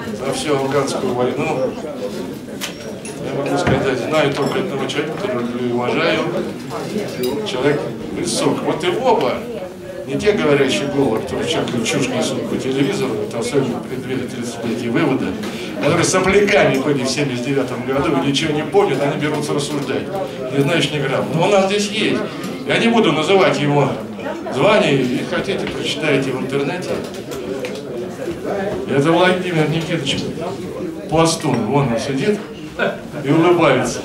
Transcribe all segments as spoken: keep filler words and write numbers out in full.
за всю афганскую войну. Я могу сказать, знаю только одного человека, которого люблю и уважаю. Человек высок. Вот его бы, не те говорящие головы, которые всякую чушь несут по телевизору, это особенно в преддверии тридцатилетия вывода, которые сопляками были в семьдесят девятом году и ничего не помнят, они берутся рассуждать. Не знаешь, ни грамма. Но у нас здесь есть. Я не буду называть его звание, и хотите, прочитайте в интернете. Это Владимир Никитович Пластун. Вон он сидит и улыбается.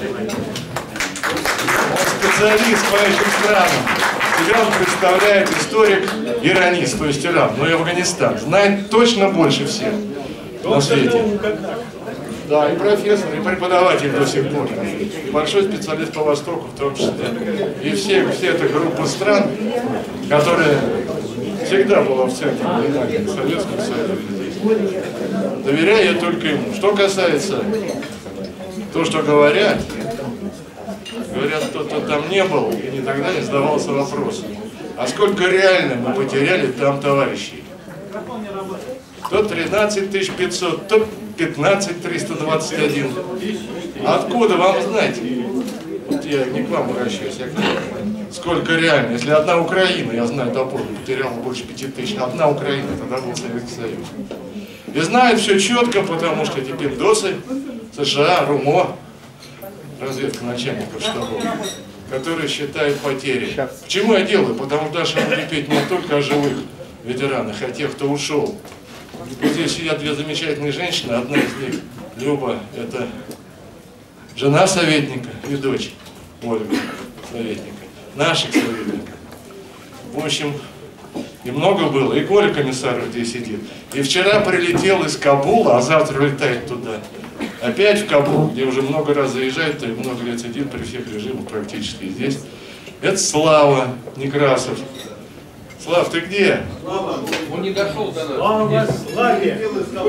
Он специалист по этим странам. Иран представляет историк-иронист, то есть Иран, но и Афганистан. Знает точно больше всех на свете. Да, и профессор, и преподаватель до сих пор. Большой специалист по Востоку в том числе. И все, все эта группа стран, которая всегда была в центре внимания Советского Союза здесь. Доверяю я только ему. Что касается того, что говорят, говорят, кто-то там не был, и никогда не задавался вопросом. А сколько реально мы потеряли там товарищей? То тринадцать тысяч пятьсот, то пятнадцать тысяч триста двадцать один. Откуда вам знать? Вот я не к вам обращаюсь, я к вам. Сколько реально? Если одна Украина, я знаю, допустим, потеряла больше пяти тысяч. Одна Украина, тогда был Советский Союз. И знают все четко, потому что эти пиндосы, США, РУМО, разведка начальников штабов, которые считают потери. Почему я делаю? Потому что дальше надо петь не только о живых ветеранах, а о тех, кто ушел. Вот здесь сидят две замечательные женщины, одна из них, Люба, это жена советника и дочь Ольга, советника, наших советников. В общем, и много было, и Коля Комиссаров здесь сидит. И вчера прилетел из Кабула, а завтра улетает туда. Опять в Кабул, где уже много раз заезжает, и много лет сидит при всех режимах практически здесь. Это Слава Некрасов. Слав, ты где? Слава, он не дошел до нас. Слава, Славе!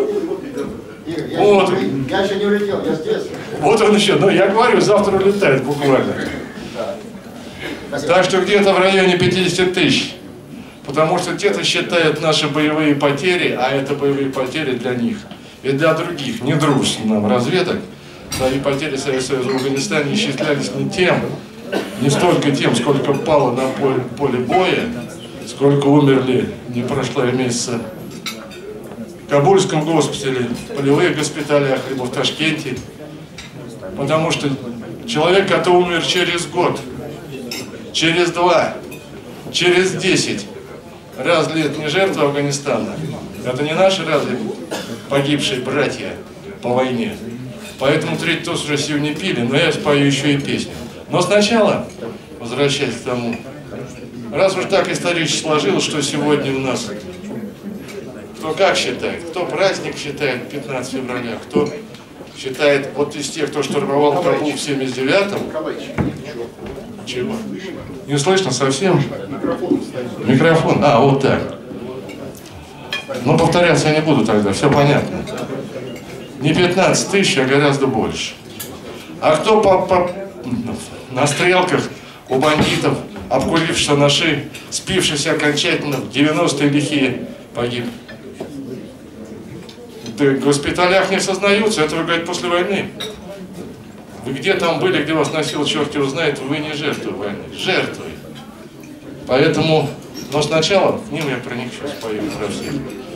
Вот. Я еще не улетел, я здесь. Вот он еще, ну я говорю, завтра улетает буквально. Так что где-то в районе пятидесяти тысяч. Потому что те-то считают наши боевые потери, а это боевые потери для них. И для других, не дружественных нам разведок. Свои потери Советского Союза в Афганистане исчислялись не тем, не столько тем, сколько пало на поле, поле боя, сколько умерли, не прошло и месяца, в Кабульском госпитале, в полевых госпиталях, либо в Ташкенте. Потому что человек, который умер через год, через два, через десять, разве это не жертва Афганистана? Это не наши разве погибшие братья по войне? Поэтому третий тост уже сегодня пили, но я спою еще и песню. Но сначала, возвращаясь к тому, раз уж так исторически сложилось, что сегодня у нас, кто как считает, кто праздник считает пятнадцатого февраля, кто считает, вот из тех, кто штурмовал Кабул в семьдесят девятом, чего? Не слышно совсем? Микрофон. А, вот так. Но повторяться я не буду тогда, все понятно. Не пятнадцать тысяч, а гораздо больше. А кто по, по, на стрелках у бандитов, обкурившись наши, спившись окончательно, в девяностые лихие погиб? Да, в госпиталях не сознаются, это, вы говорите, после войны. Вы где там были, где вас носил, черт его знает, вы не жертвы войны, жертвы. Поэтому, но сначала к ним я про них сейчас спою, про всех.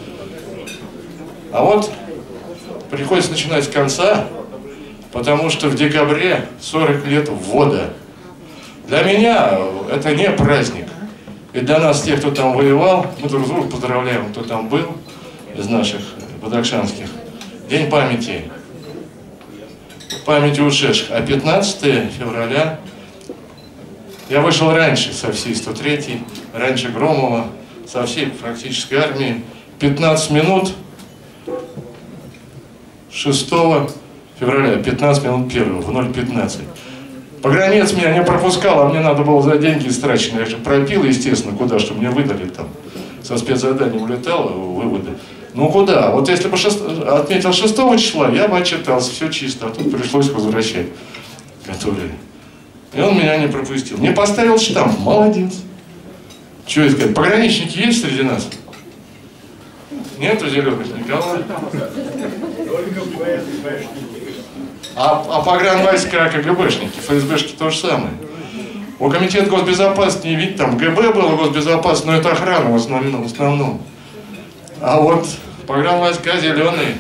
А вот приходится начинать с конца, потому что в декабре сорок лет ввода. Для меня это не праздник. И для нас, тех, кто там воевал, мы друг друга поздравляем, кто там был из наших бадахшанских. День памяти. Памяти ушедших. А пятнадцатого февраля я вышел раньше со всей сто третьей, раньше Громова, со всей практической армии. пятнадцать минут шестого февраля, пятнадцать минут первого, в ноль пятнадцать. Погранец меня не пропускал, а мне надо было за деньги истраченные. Я же пропил, естественно, куда, что мне выдали там. Со спецзаданием улетал, выводы. Ну куда? Вот если бы шест... отметил шестого числа, я бы отчитался, все чисто, а тут пришлось возвращать. Которые... И он меня не пропустил. Не поставил штамп, молодец. Что искать? Пограничники есть среди нас? Нету зеленых никого? А, а погранвойска КГБшники, ФСБшки то же самое. У комитета госбезопасности, не видите, там ГБ было госбезопасность, но это охрана в основном. В основном. А вот погранвойска зеленые,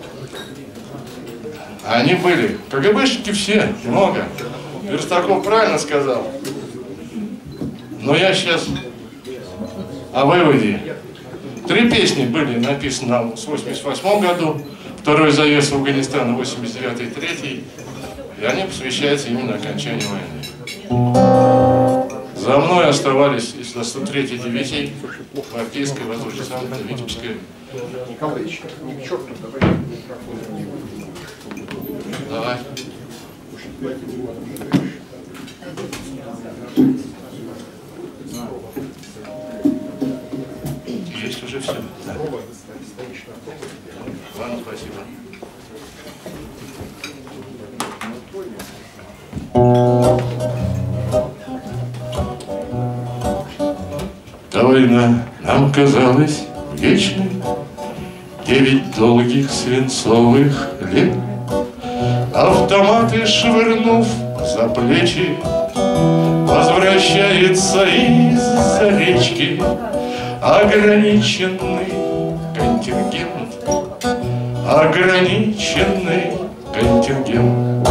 они были. КГБшники все, много. Верстаков правильно сказал. Но я сейчас о выводе. Три песни были написаны нам в восемьдесят восьмом году, второй заезд в Афганистан восемьдесят девятый, третий, и они посвящаются именно окончанию войны. За мной оставались из сто третьей дивизии, гвардейской, воздушно-десантной, Витебской. Николаевич, не к черту, давай микрофон. Давай. Есть уже все. Да. Ладно, спасибо. Та война нам казалась вечной, девять долгих свинцовых лет. Автоматы швырнув за плечи, возвращается из-за речки ограниченный контингент, ограниченный контингент.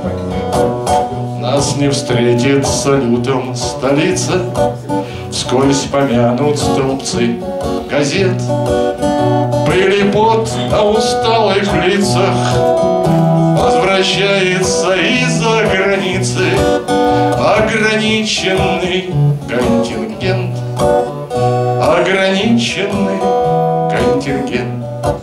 Нас не встретит салютом столица, вскользь помянут столбцы газет. Пыль и пот на усталых лицах, возвращается из-за границы ограниченный контингент, ограниченный контингент.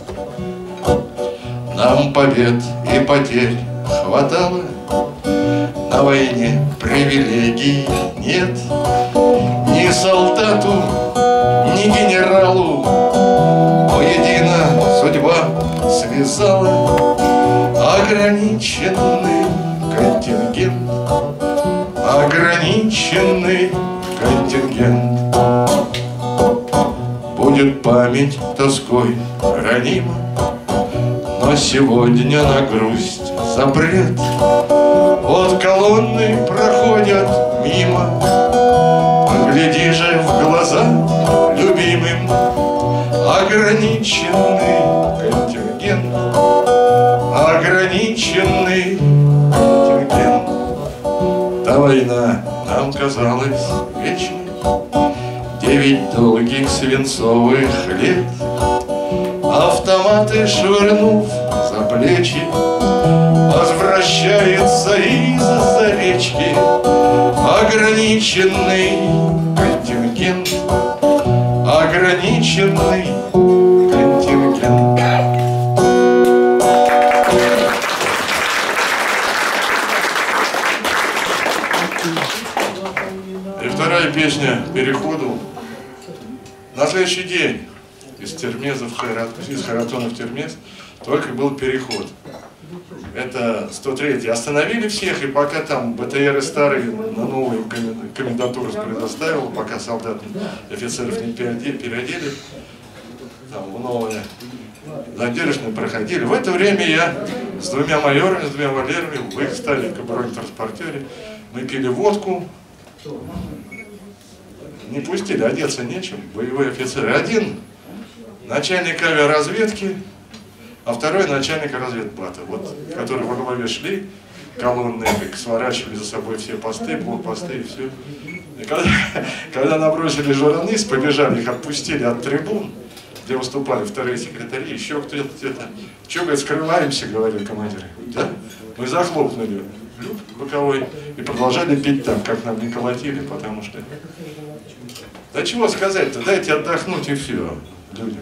Нам побед и потерь хватало, на войне привилегий нет. Ни солдату, ни генералу воедино судьба связала. Ограниченный контингент, ограниченный контингент. Будет память тоской ранима, но сегодня на грусть запрет. Вот колонны проходят мимо, погляди же в глаза любимым. Ограниченный контингент, ограниченный контингент. Та война нам казалась вечной, девять долгих свинцовых лет. Автоматы швырнув за плечи, возвращается из-за речки ограниченный контингент, ограниченный контингент. И вторая песня «Переходу». На следующий день из Термеза в Хайрат, из Харатона в Термез только был переход. Это сто третий. Остановили всех, и пока там БТРы старые на новую комендатуру предоставил, пока солдат офицеров не переодели, там в новое задержанные проходили. В это время я с двумя майорами, с двумя валерами, в их стареньком бронетранспортере, мы пили водку, не пустили, одеться нечем, боевые офицеры. Один начальник авиаразведки, а второй начальник разведбата, вот, которые во главе шли, колонны, сворачивали за собой все посты, блокпосты и все. И когда, когда набросили журналист, побежали, их отпустили от трибун, где выступали вторые секретари, еще кто-то где-то. Че, говорит, скрываемся, говорили командиры. Да? Мы захлопнули люк боковой и продолжали пить там, как нам не колотили, потому что... Да чего сказать-то, дайте отдохнуть и все людям.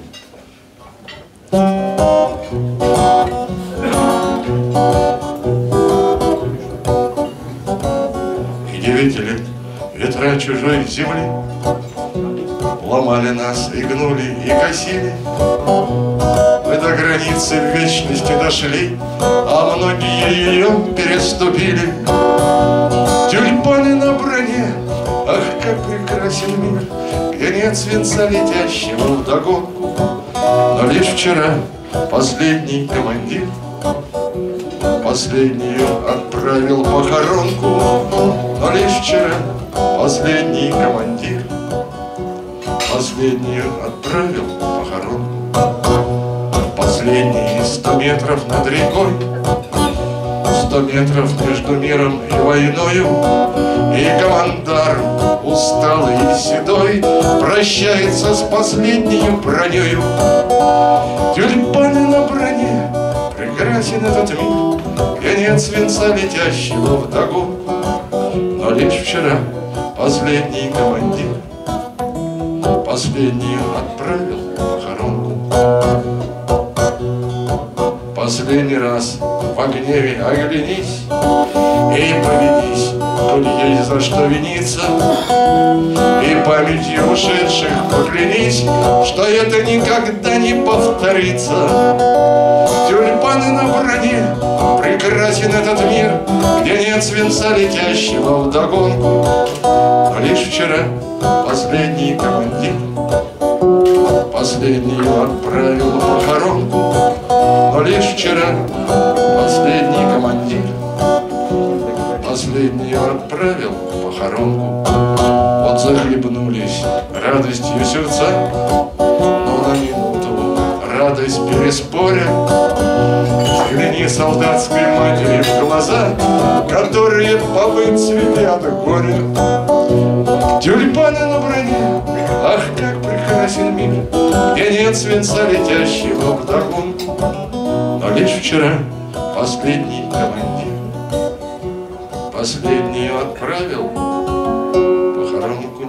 И девять лет ветра чужой земли ломали нас и гнули, и косили. Мы до границы в вечности дошли, а многие ее переступили. Тюльпаны на броне, ах, как прекрасен мир, где нет свинца летящего вдогонку. Но лишь вчера последний командир последнюю отправил похоронку, но лишь вчера последний командир последнюю отправил похоронку. Последние сто метров над рекой, сто метров между миром и войною, и командар, усталый и седой, прощается с последней бронею. Тюльпаны на броне, прекрасен этот мир, где нет свинца, летящего вдогон. Но лишь вчера последний командир последнюю отправил похоронку. Последний раз в гневе оглянись и повинись, коль есть за что виниться, и памятью ушедших поклянись, что это никогда не повторится. Тюльпаны на броне, прекрасен этот мир, где нет свинца, летящего вдогонку. Но лишь вчера последний командир последнюю отправил похоронку. Но лишь вчера последний командир последнюю отправил похоронку. Вот захлебнулись радостью сердца, но на минуту радость переспоря. Взгляни солдатской матери в глаза, которые побыть цвели от горя. Тюльпаны на броне, ах, как прекрасен мир, где нет свинца, летящего вдогонку. Но лишь вчера последний командир последнюю отправил похоронку.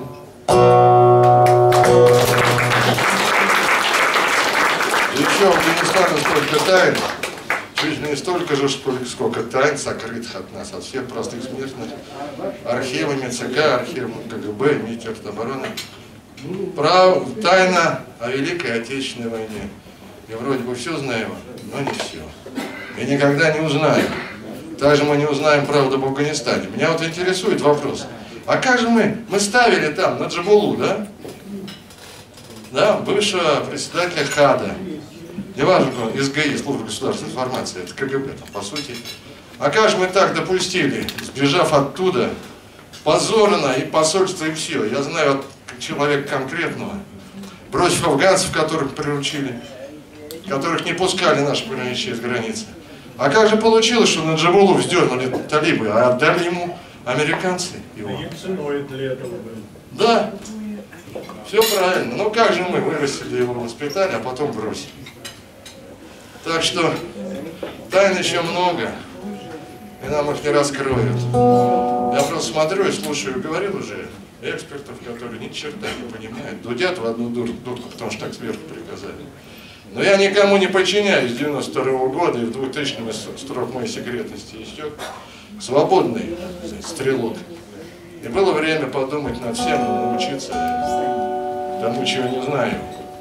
Еще в Афганистане столько тайн, чуть не столько же, сколько тайн, сокрытых от нас, от всех простых смертных, архивами ЦК, архивом КГБ, Министерства обороны. Прав, тайна о Великой Отечественной войне. И вроде бы все знаем, но не все. И никогда не узнаем. Также мы не узнаем правду об Афганистане. Меня вот интересует вопрос. А как же мы, мы ставили там, на Джабулу, да? Да, бывшего председателя ХАДа. Неважно, СГИ, служба государственной информации, это КГБ, там, по сути. А как же мы так допустили, сбежав оттуда, позорно и посольство, и все. Я знаю от человека конкретного, бросив афганцев, которых приручили, которых не пускали наши пограничные через границы. А как же получилось, что на Джабулу вздернули талибы, а отдали ему американцы его? Для этого было. Да, все правильно. Но как же мы вырастили его, воспитали, а потом бросили? Так что тайн еще много, и нам их не раскроют. Я просто смотрю и слушаю, говорил уже экспертов, которые ни черта не понимают, дудят в одну дудку, потому что так сверху приказали. Но я никому не подчиняюсь с девяносто второго года, и в двухтысячном срок моей секретности истек. Свободный стрелок. И было время подумать над всем, научиться тому, чего не знаю.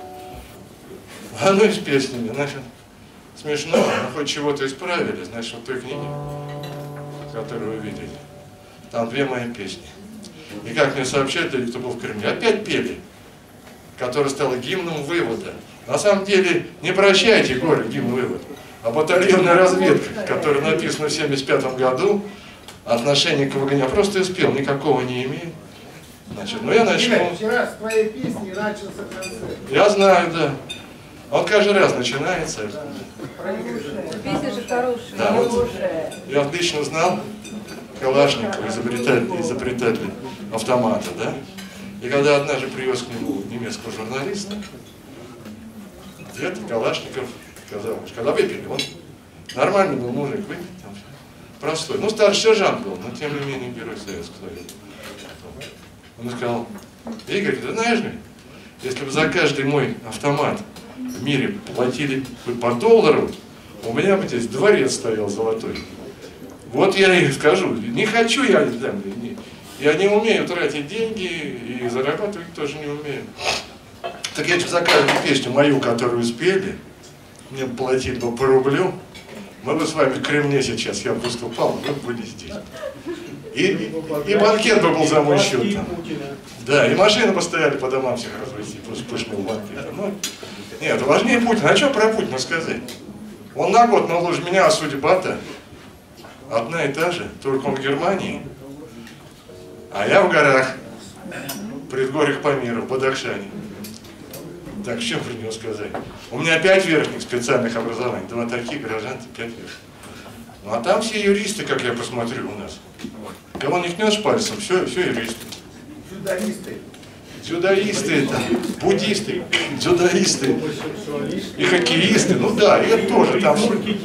А ну и с песнями, значит, смешно, но хоть чего-то исправили, значит, вот той книге, которую вы видели, там две мои песни. И как мне сообщают люди, кто был в Кремле, опять пели, которая стала гимном вывода. На самом деле, не прощайте горе, гимн вывод, а батальонная разведка, которая написана в семьдесят пятом году, отношение к Афганистану, я просто испел, никакого не имеет. Значит, ну я начну. Вчера с твоей песни начался концерт. Я знаю, да. Он каждый раз начинается. Песня же хорошая. Да, вот. Я отлично знал Калашникова, изобретателя, изобретателя автомата, да? И когда однажды привез к нему немецкого журналиста, где-то Калашников сказал, когда выпили, он нормальный был мужик, выпил там, простой. Ну, старший сержант был, но тем не менее герой Советского Союза. Он сказал: Игорь, ты знаешь ли, если бы за каждый мой автомат в мире платили по доллару, у меня бы здесь дворец стоял золотой. Вот я и скажу, не хочу я, не, я не умею тратить деньги и зарабатывать тоже не умею. Так если за каждую песню мою, которую спели, мне платили бы по рублю, мы бы с вами в Кремле сейчас, я выступал, вы были здесь. И, и, и банкет бы был за мой счет. Там. Да, и машины бы стояли по домам всех развести, просто пышный банкет. Ну, нет, важнее Путина. А что про Путина сказать? Он на год моложе меня, а судьба-то одна и та же, только он в Германии, а я в горах, в предгорьях Памира, в Бадахшане. Так, что про него сказать? У меня пять верхних специальных образований, два таких, гражданки, пять верхних. Ну а там все юристы, как я посмотрю, у нас. Кого не ткнешь пальцем, все, все юристы. Дзюдоисты. Дзюдоисты, там, буддисты, дзюдоисты и хоккеисты, ну да, и это тоже там.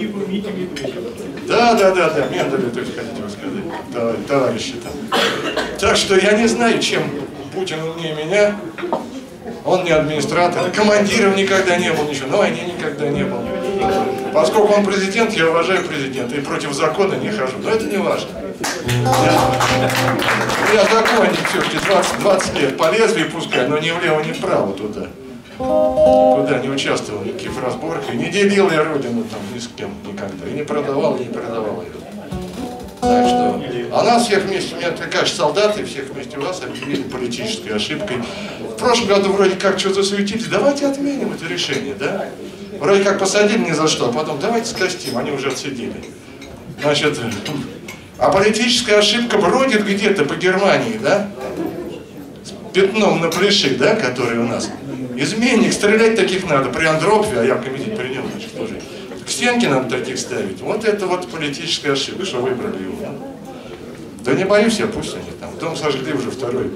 Да, да, да, да, Менделя, то есть хотите вы сказать, товарищи там. Так что я не знаю, чем Путин умнее меня. Он не администратор, командиром никогда не был, ничего, на войне никогда не был. Поскольку он президент, я уважаю президента и против закона не хожу, но это не важно. Я, я законник все-таки двадцать, двадцать лет по лезвию пускай, но ни влево, ни вправо туда. Никуда не участвовал никаких разборках, не делил я родину там ни с кем никогда, и не продавал, и не продавал ее. Так что, а нас всех вместе, у меня такая же солдаты, всех вместе у вас объявили политической ошибкой. В прошлом году вроде как что-то засуетились, давайте отменим это решение, да? Вроде как посадили ни за что, а потом давайте скостим, они уже отсидели. Значит, а политическая ошибка бродит где-то по Германии, да? С пятном на плеши, да, который у нас. Изменник, стрелять таких надо, при Андропове, а я в комитет принял, значит, тоже. К стенке надо таких ставить. Вот это вот политическая ошибка, что выбрали его. Да не боюсь я, пусть они там. Дом сожгли уже второй.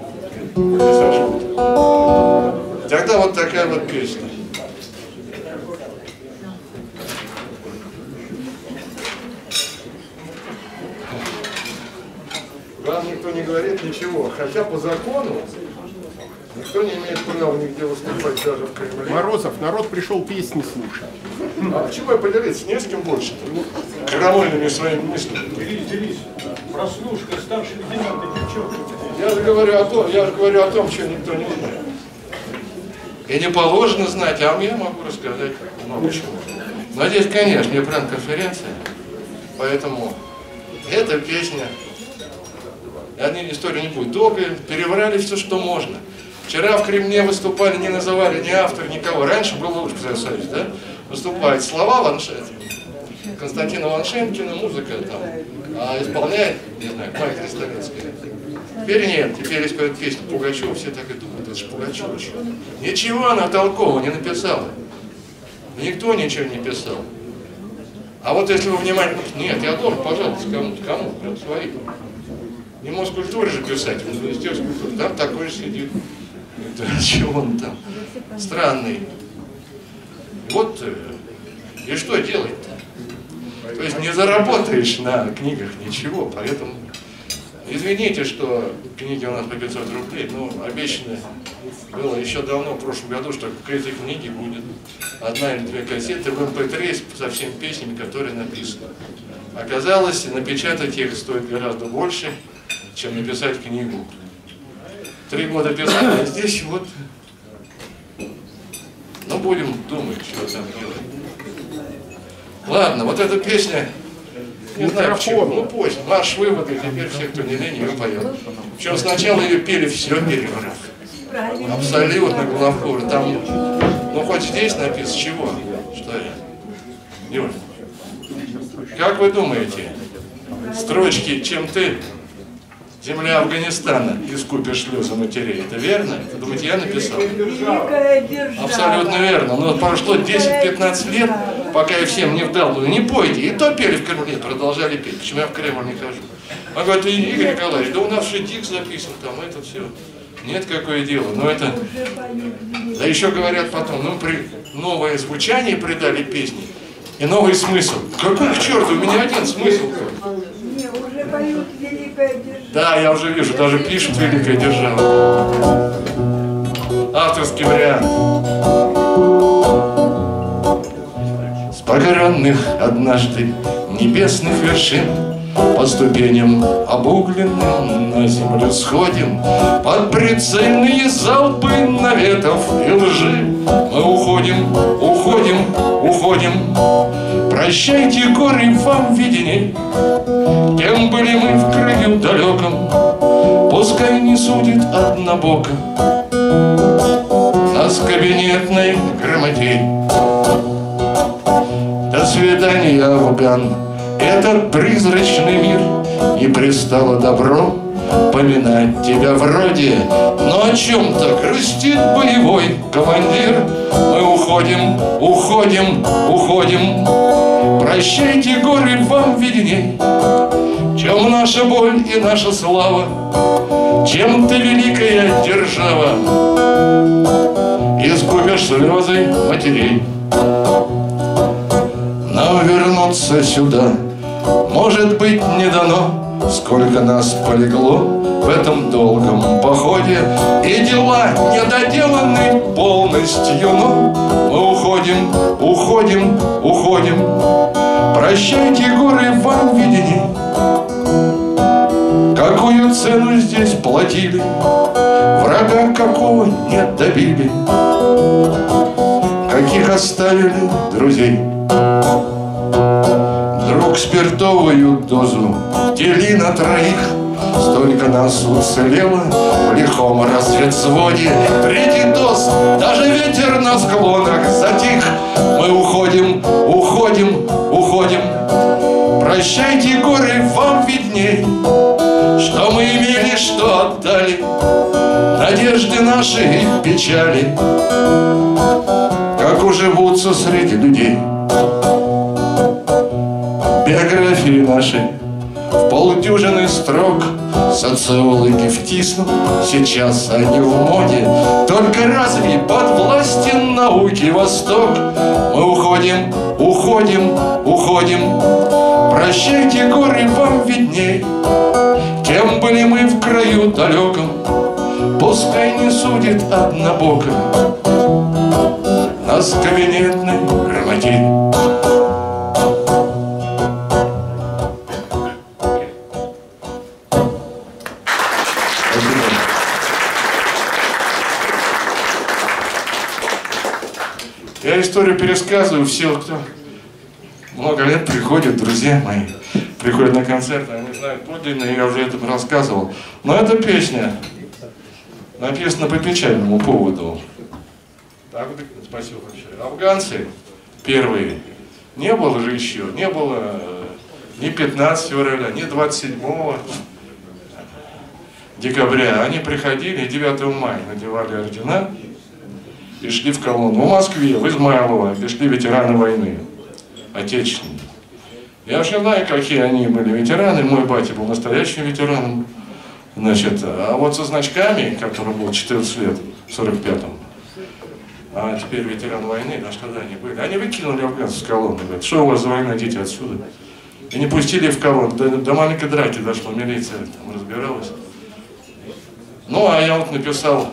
Тогда вот такая вот песня. Вам никто не говорит ничего, хотя по закону никто не имеет права нигде выступать, даже в Кремле. Морозов, народ пришел песни слушать. А почему я поделиться? Не с кем больше-то. Крамольными своими мыслями. Делись, делись. Прослушка, старший лейтенант и девчонка. Я же говорю о том, я же говорю о том, чего никто не знает. И не положено знать, а я могу рассказать много чего. Но здесь, конечно, не пресс-конференция, поэтому эта песня, одни истории не будет, долго переврали все, что можно. Вчера в Кремле выступали, не называли ни автор, никого. Раньше было лучше, Союз, да? Выступают слова Ваншенкина, Константина Ваншенкина, музыка там, а исполняет, не знаю, Майя Кристалинская. Теперь нет, теперь если поет песню Пугачева, все так и думают, это же Пугачева. Ничего она толкового не написала. Никто ничего не писал. А вот если вы внимательно... Нет, я должен, пожалуйста, кому-то, кому, прям свои. Не Москультуре же писать, в Министерстве культуры, там такой же сидит. Это чего он там? Странный. Вот, и что делать-то? То есть не заработаешь на книгах ничего, поэтому... Извините, что книги у нас по пятьсот рублей, но обещано было еще давно, в прошлом году, что к этой книге будет одна или две кассеты в эм пэ три со всеми песнями, которые написаны. Оказалось, напечатать их стоит гораздо больше, чем написать книгу. Три года писали, а здесь вот... Ну, будем думать, что там делать. Ладно, вот эта песня... Не знаю почему, ну поздно, марш выводы, теперь все, кто не лень, ее поет. Причем сначала ее пели все переврав. Абсолютно главкур. Там, ну хоть здесь написано, чего? Что я? Юль, как вы думаете, строчки «Чем ты, земля Афганистана, искупишь слезы матерей», это верно? Вы думаете, я написал? Абсолютно верно. Но прошло десять-пятнадцать лет, пока я всем не вдал, ну не пойте. И то пели в Кремле, продолжали петь. Почему я в Кремль не хожу? Он говорит, Игорь Николаевич, да у нас же дикс записан, там это все. Нет, какое дело. Но это... Да еще говорят потом, ну при... новое звучание придали песни и новый смысл. Какой к черту, у меня один смысл. Уже поют «Великая держава». Да, я уже вижу, даже пишут «Великая держава». Авторский вариант. С покоренных однажды небесных вершин по ступеням обугленным на землю сходим, под прицельные залпы наветов и лжи. Мы уходим, уходим, уходим. Прощайте, горы, вам виденей. Кем были мы в краю далеком, пускай не судит однобоко нас кабинетной грамотей. Да ожидания Афган, этот призрачный мир, не пристало добро поминать тебя вроде, но о чем-то грустит боевой командир. Мы уходим, уходим, уходим. Прощайте, горы, вам видней, чем наша боль и наша слава, чем ты великая держава, искупишь слезы матерей. Нам вернуться сюда, может быть, не дано. Сколько нас полегло в этом долгом походе, и дела недоделаны полностью, но мы уходим, уходим, уходим. Прощайте, горы, вам видней, какую цену здесь платили, врага какого не добили, каких оставили друзей. Друг, спиртовую дозу дели на троих, столько нас уцелело в лихом разведвзводе. Третий доз, даже ветер на склонах затих. Мы уходим, уходим, уходим. Прощайте, горы, вам видней, что мы имели, что отдали, надежды наши и печали, как уживутся среди людей. Биографии наши в полдюжины строк социологи втиснут, сейчас они в моде. Только разве подвластен науке Восток? Мы уходим, уходим, уходим. Прощайте, горы, вам видней, кем были мы в краю далеком. Пускай не судит однобоко нас кабинетный грамотей. Я историю пересказываю, все, кто много лет приходят, друзья мои, приходят на концерты, они знают подлинно, я уже это рассказывал. Но эта песня написана по печальному поводу. Так, спасибо большое. Афганцы первые, не было же еще, не было ни пятнадцатого февраля, ни двадцать седьмого декабря. Они приходили, девятого мая надевали ордена и шли в колонну. В Москве, в Измайлово пришли ветераны войны, отечественные. Я уж не знаю, какие они были ветераны. Мой батя был настоящим ветераном. Значит, а вот со значками, которому было четырнадцать лет, в сорок пятом, а теперь ветеран войны, да что они были, они выкинули афганцев с колонны. Говорят, что у вас за война, идите отсюда. И не пустили в колонну. До, до маленькой драки дошло, милиция там разбиралась. Ну, а я вот написал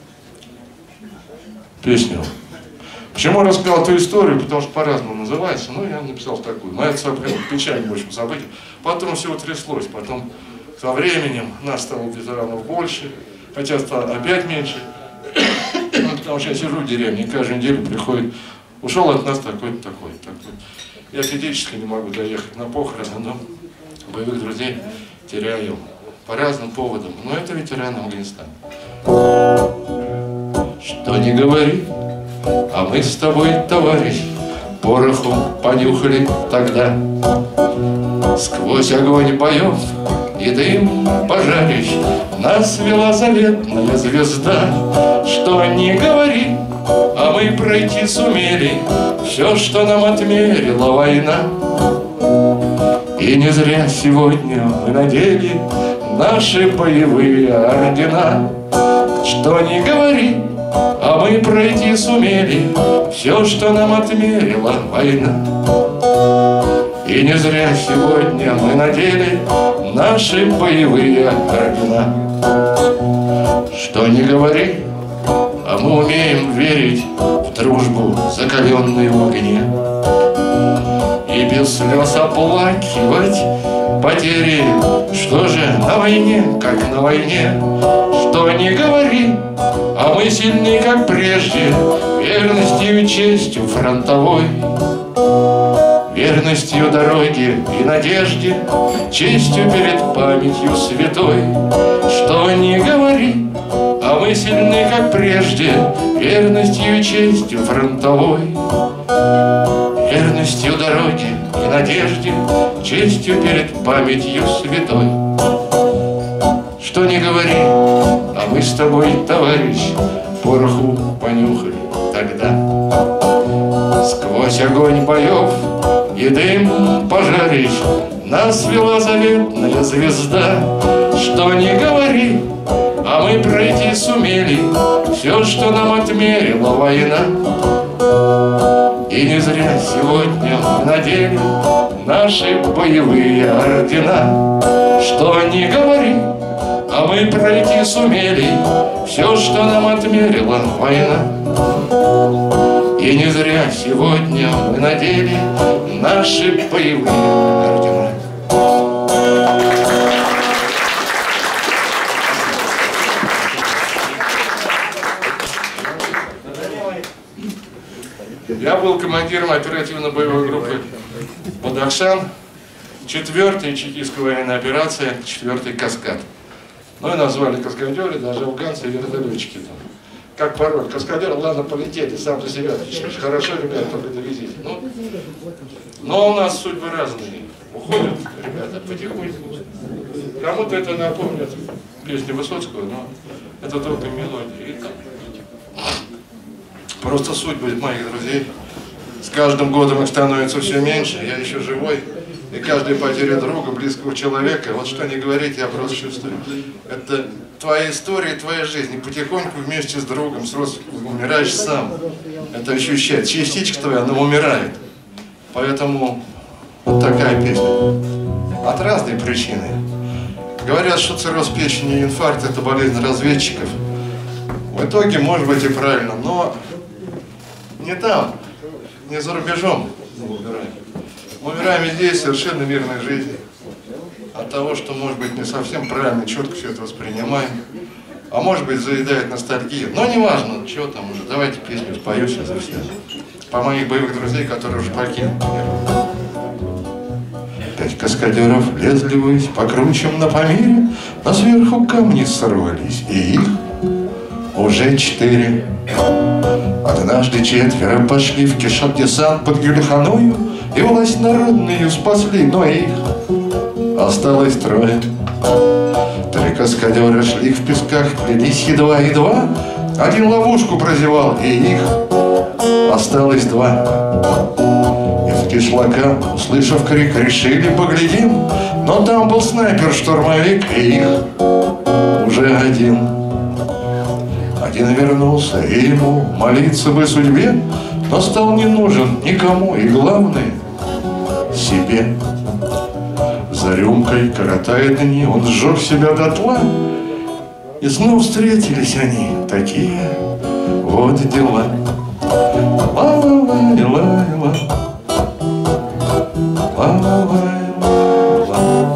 песню. Почему я рассказал эту историю? Потому что по-разному называется. Ну, я написал такую. Моя печальное очень событие. Потом все утряслось. Потом со временем нас стало ветеранов больше, хотя стало опять меньше. Потому что я сижу в деревне, и каждую неделю приходит, ушел от нас такой-то, такой-то, такой. Я физически не могу доехать на похороны, но боевых друзей теряю по разным поводам. Но это ветераны Афганистана. Что не говори, а мы с тобой, товарищ, пороху понюхали тогда. Сквозь огонь боев и дым пожарищ нас вела заветная звезда. Что не говори, а мы пройти сумели все, что нам отмерила война. И не зря сегодня мы надели наши боевые ордена. Что не говори, а мы пройти сумели все, что нам отмерила война. И не зря сегодня мы надели наши боевые ордена. Что не говори, а мы умеем верить в дружбу, закаленную в огне, и без слез оплакивать потери. Что же на войне, как на войне? Что не говори, а мы сильны, как прежде, верностью и честью фронтовой, верностью дороге и надежде, честью перед памятью святой. Что не говори, а мы сильны, как прежде, верностью и честью фронтовой, верностью дороге и надежде, честью перед памятью святой. Что не говори, а мы с тобой, товарищ, пороху понюхали тогда. Сквозь огонь боев и дым пожарищ нас вела заветная звезда. Что не говори, а мы пройти сумели все, что нам отмерила война. И не зря сегодня мы надели наши боевые ордена. Что не говори, а мы пройти сумели все, что нам отмерила война. И не зря сегодня мы надели наши боевые ордена. Я был командиром оперативно-боевой группы «Бадахшан», четвёртой чекистской военной операции, четвёртый «Каскад». Ну и назвали каскадеры, даже афганцы и вертолетчики там. Как пароль? Каскадер, ладно, полетели, сам за себя отвечаешь. Хорошо, ребята, только довезите. Ну, но у нас судьбы разные. Уходят ребята потихоньку. Кому-то это напомнит песню Высоцкого, но это только мелодия. И там. Просто судьбы моих друзей. С каждым годом их становится все меньше. Я еще живой. И каждая потеря друга, близкого человека, вот что не говорить, я просто чувствую. Это твоя история, твоя жизнь. И потихоньку вместе с другом, с родственником умираешь сам. Это ощущает. Частичка твоя, она умирает. Поэтому вот такая песня. От разной причины. Говорят, что цирроз печени и инфаркт – это болезнь разведчиков. В итоге, может быть, и правильно, но не там, не за рубежом мы умираем. Мы умираем здесь совершенно мирной жизнью. От того, что, может быть, не совсем правильно, четко все это воспринимаем. А может быть, заедает ностальгия. Но не важно, чего там уже. Давайте песню спою сейчас за всех. По моих боевых друзей, которые уже покинули мир. Пять каскадеров лезли ввысь по кручам на Памире, но сверху камни сорвались, и их уже четыре. Однажды четверо пошли в кишок-десант под Гюльханою и власть народную спасли, но их осталось трое. Три каскадера шли в песках, плелись едва-едва. Один ловушку прозевал, и их осталось два. Из кишлака, услышав крик, решили поглядим, но там был снайпер-штурмовик, и их уже один. Один вернулся, и ему молиться бы судьбе, но стал не нужен никому, и главное — себе. За рюмкой, коротая дни, он сжег себя дотла, и снова встретились они, такие вот дела. Ла-ла-ла-ла-ла, ла-ла-ла-ла.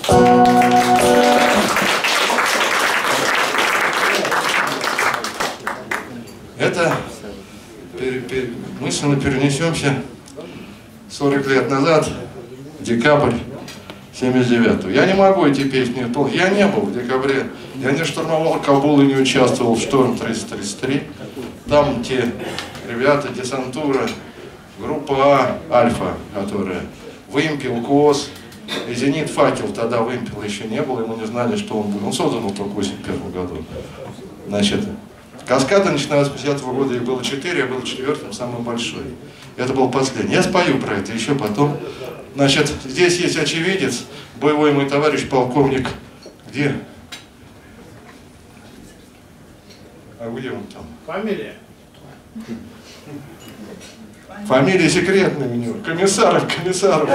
Это мысленно перенесемся сорок лет назад, в декабрь семьдесят девятого. Я не могу эти песни, я не был в декабре, я не штурмовал Кабул и не участвовал в шторм триста тридцать три. Там те ребята, десантура, группа А, Альфа, которая, Вымпел, КОС, и Зенит Факел, тогда Вымпела еще не было, и мы не знали, что он будет. Он создан был только в восемьдесят первом году. Значит, Каскада, начиная с пятидесятого года, их было четыре, я был четвертым, самый большой. Это был последний. Я спою про это еще потом. Значит, здесь есть очевидец, боевой мой товарищ, полковник. Где? А где он там? Фамилия? Фамилия секретная у него. Комиссаров, комиссаров.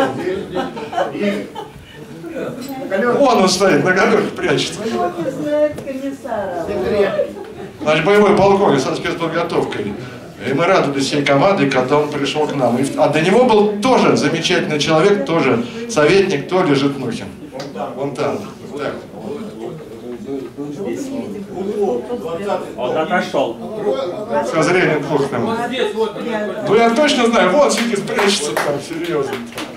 Вон он стоит, на галерке прячется. Кто знает комиссара? Значит, боевой полковник со спецподготовкой. И мы радовались всей командой, когда он пришел к нам. И, а до него был тоже замечательный человек, тоже советник Толя Житнухин. Вон там. Так. Он отошел. Со зрением плохо там. Ну я точно знаю, вот сидит, прячется там, серьезно.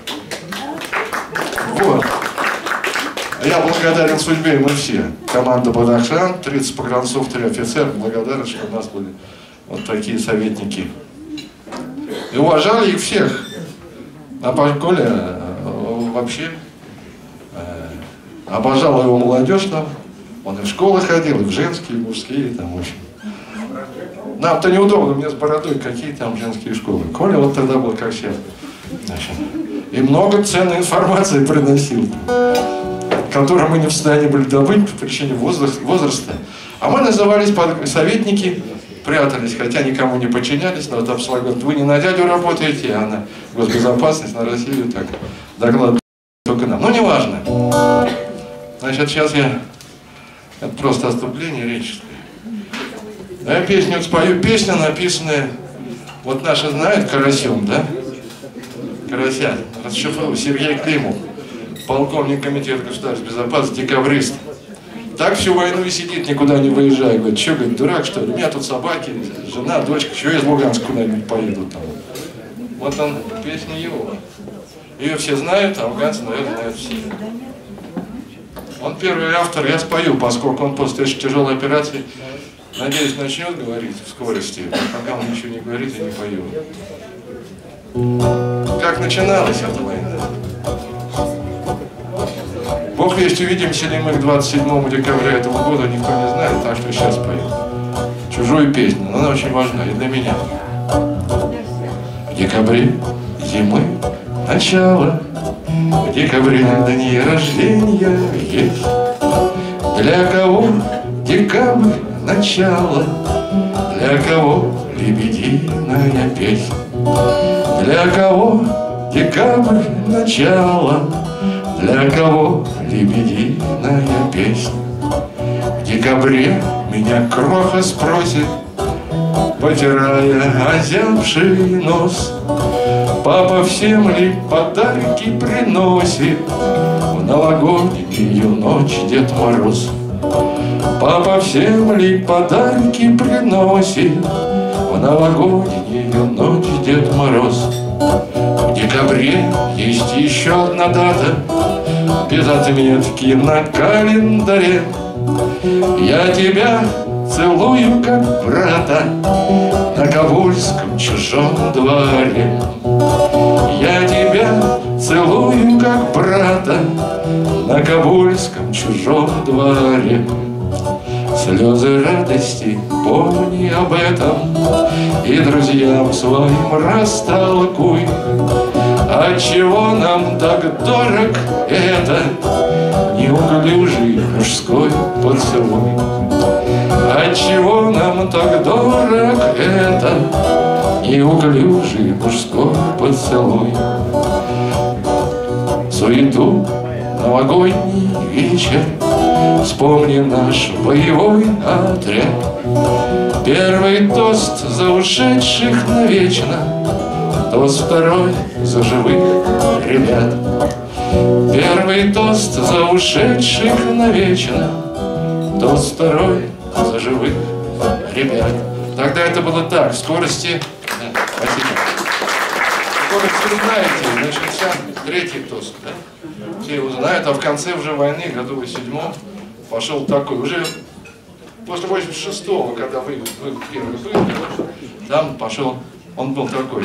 Вот. Я благодарен судьбе, и мы все. Команда Бадахшан, тридцать погранцов, три офицера. Благодарен, что у нас были вот такие советники. И уважали их всех. А Коля э, вообще э, обожал его молодежь там. Он и в школы ходил, и в женские, и в мужские, там, в общем. Нам-то неудобно, мне с бородой, какие там женские школы. Коля вот тогда был как сейчас. Значит, и много ценной информации приносил, которую мы не в состоянии были добыть по причине возраста. А мы назывались советники, прятались, хотя никому не подчинялись, но вот Апсалак говорит, вы не на дядю работаете, а на госбезопасность, на Россию, так, доклад только нам. Ну, неважно. Значит, сейчас я, это просто отступление реческое. Я песню вот спою, песня написанная, вот наши знают Карасем, да? Карася, расшифрую, Сергей Климов, полковник комитета государственной безопасности, декабрист. Так всю войну и сидит, никуда не выезжает. Говорит, что, говорит, дурак, что ли? У меня тут собаки, жена, дочка, что я из Луганска куда-нибудь поеду там. Вот он, песня его. Ее все знают, а афганцы, наверное, знают все. Он первый автор, я спою, поскольку он после этой тяжелой операции, надеюсь, начнет говорить в скорости. Пока он ничего не говорит, я не пою. Как начиналась эта война? Бог весть, увидимся ли мы к двадцать седьмому декабря этого года, никто не знает, так что сейчас пою чужую песню, но она очень важна и для меня. В декабре зимы начало, в декабре дни рождения есть. Для кого декабрь начало, для кого лебединая песня. Для кого декабрь начало, для кого лебединая песня. В декабре меня кроха спросит, потирая озябший нос, папа всем ли подарки приносит в новогоднюю ночь Дед Мороз? Папа всем ли подарки приносит в новогоднюю ночь Дед Мороз? В декабре есть еще одна дата, без отметки на календаре. Я тебя целую, как брата, на Кабульском чужом дворе. Я тебя целую, как брата, на Кабульском чужом дворе. Слезы радости, помни об этом, и друзьям своим растолкуй. Отчего нам так дорог это неуклюжий мужской поцелуй? Отчего нам так дорог это неуклюжий мужской поцелуй? Суету новогодний вечер, вспомни наш боевой отряд. Первый тост за ушедших навечно, тост второй за живых ребят. Первый тост за ушедших навечно, тост второй за живых ребят. Тогда это было так, в скорости. Да, спасибо. Скорость вы знаете, начался третий тост, да? Все его знают, а в конце уже войны, году в седьмом, пошел такой, уже после восемьдесят шестого, когда вы, вы первый были, там пошел, он был такой,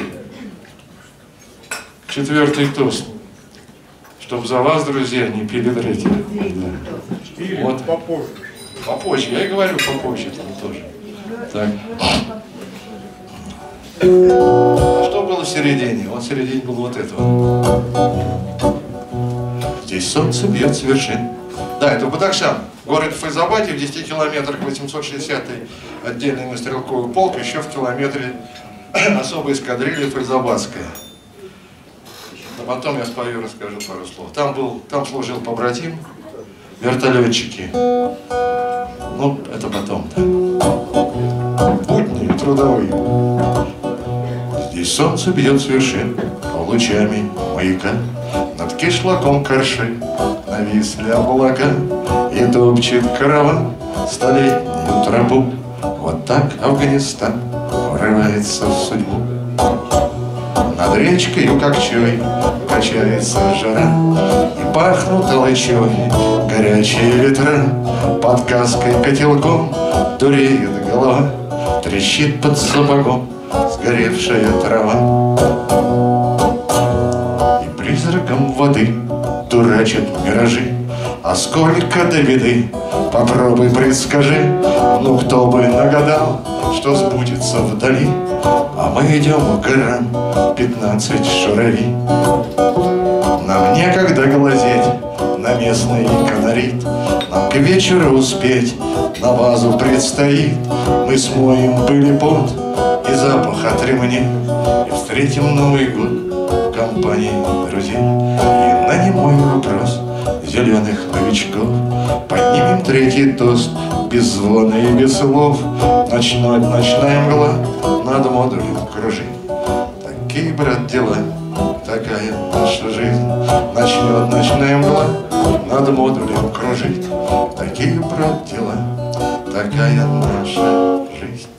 четвертый тост, чтоб за вас, друзья, не пили третий. Да. Или вот. попозже. Попозже, я и говорю попозже там тоже. Так. А что было в середине? Вот в середине было вот это вот. Здесь солнце бьет с вершин. Да, это Бадахшан, город Файзабаде, в десяти километрах, восемьсот шестидесятый отдельный стрелковый полк, еще в километре особая эскадрилья Файзабадская. А потом я спою, расскажу пару слов. Там был, там служил побратим, вертолетчики. Ну, это потом, да. Будни трудовые. Здесь солнце бьет с вершин лучами маяка. Над кишлаком корши нависли облака, и топчет караван столетнюю тропу. Вот так Афганистан врывается в судьбу. Над речкой Кокчой качается жара, и пахнут толочой горячие ветра. Под каской котелком дуреет голова, трещит под сапогом сгоревшая трава. браком воды дурачат миражи. А сколько до беды, попробуй предскажи. Ну кто бы нагадал, что сбудется вдали. А мы идем к горам пятнадцать шурави. Нам некогда глазеть на местный колорит. Нам к вечеру успеть на базу предстоит. Мы смоем пыль и пот и запах от ремней и встретим Новый год в компании друзей. И на немой вопрос зеленых новичков поднимем третий тост без звона и без слов. Ночной, ночная мгла над модулем кружит. Такие, брат, дела, такая наша жизнь. Начнет ночная мгла над модулем кружить. Такие, брат, дела, такая наша жизнь.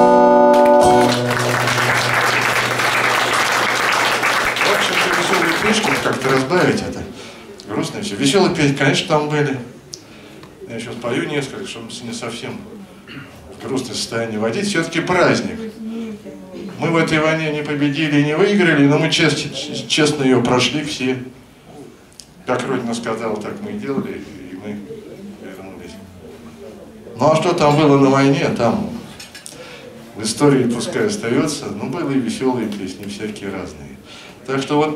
В общем-то, веселые песни, как-то разбавить это. Грустно все. Веселые песни, конечно, там были. Я сейчас пою несколько, чтобы не совсем в грустное состояние водить. Все-таки праздник. Мы в этой войне не победили и не выиграли, но мы честно, честно ее прошли все. Как Родина сказала, так мы и делали, и мы вернулись. Ну а что там было на войне, там в истории пускай остается, но были и веселые песни, всякие разные. Так что вот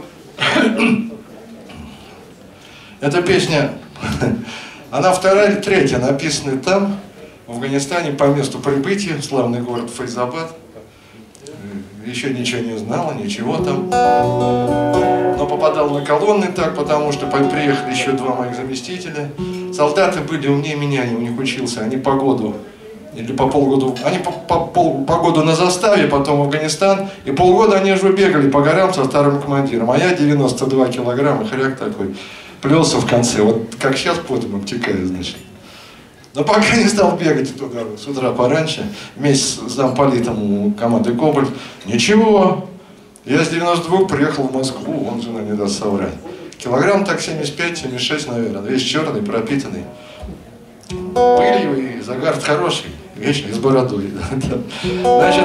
эта песня, она вторая или третья, написана там, в Афганистане, по месту прибытия, славный город Файзабад. Еще ничего не знала, ничего там. Но попадал на колонны так, потому что приехали еще два моих заместителя. Солдаты были умнее меня, я у них учился. Они по году, или по полгода, они по, по, пол, по году на заставе, потом в Афганистан. И полгода они же бегали по горам со старым командиром. А я девяносто два килограмма, хряк такой, плелся в конце. Вот как сейчас потом обтекаю, значит. Но пока не стал бегать туда с утра пораньше, вместе с замполитом команды «Кобальт». Ничего, я с девяноста двух приехал в Москву, он жена не даст соврать. Килограмм так семьдесят пять — семьдесят шесть, наверное, весь черный, пропитанный. Пыльный, загар хороший, вечный, с бородой. Значит,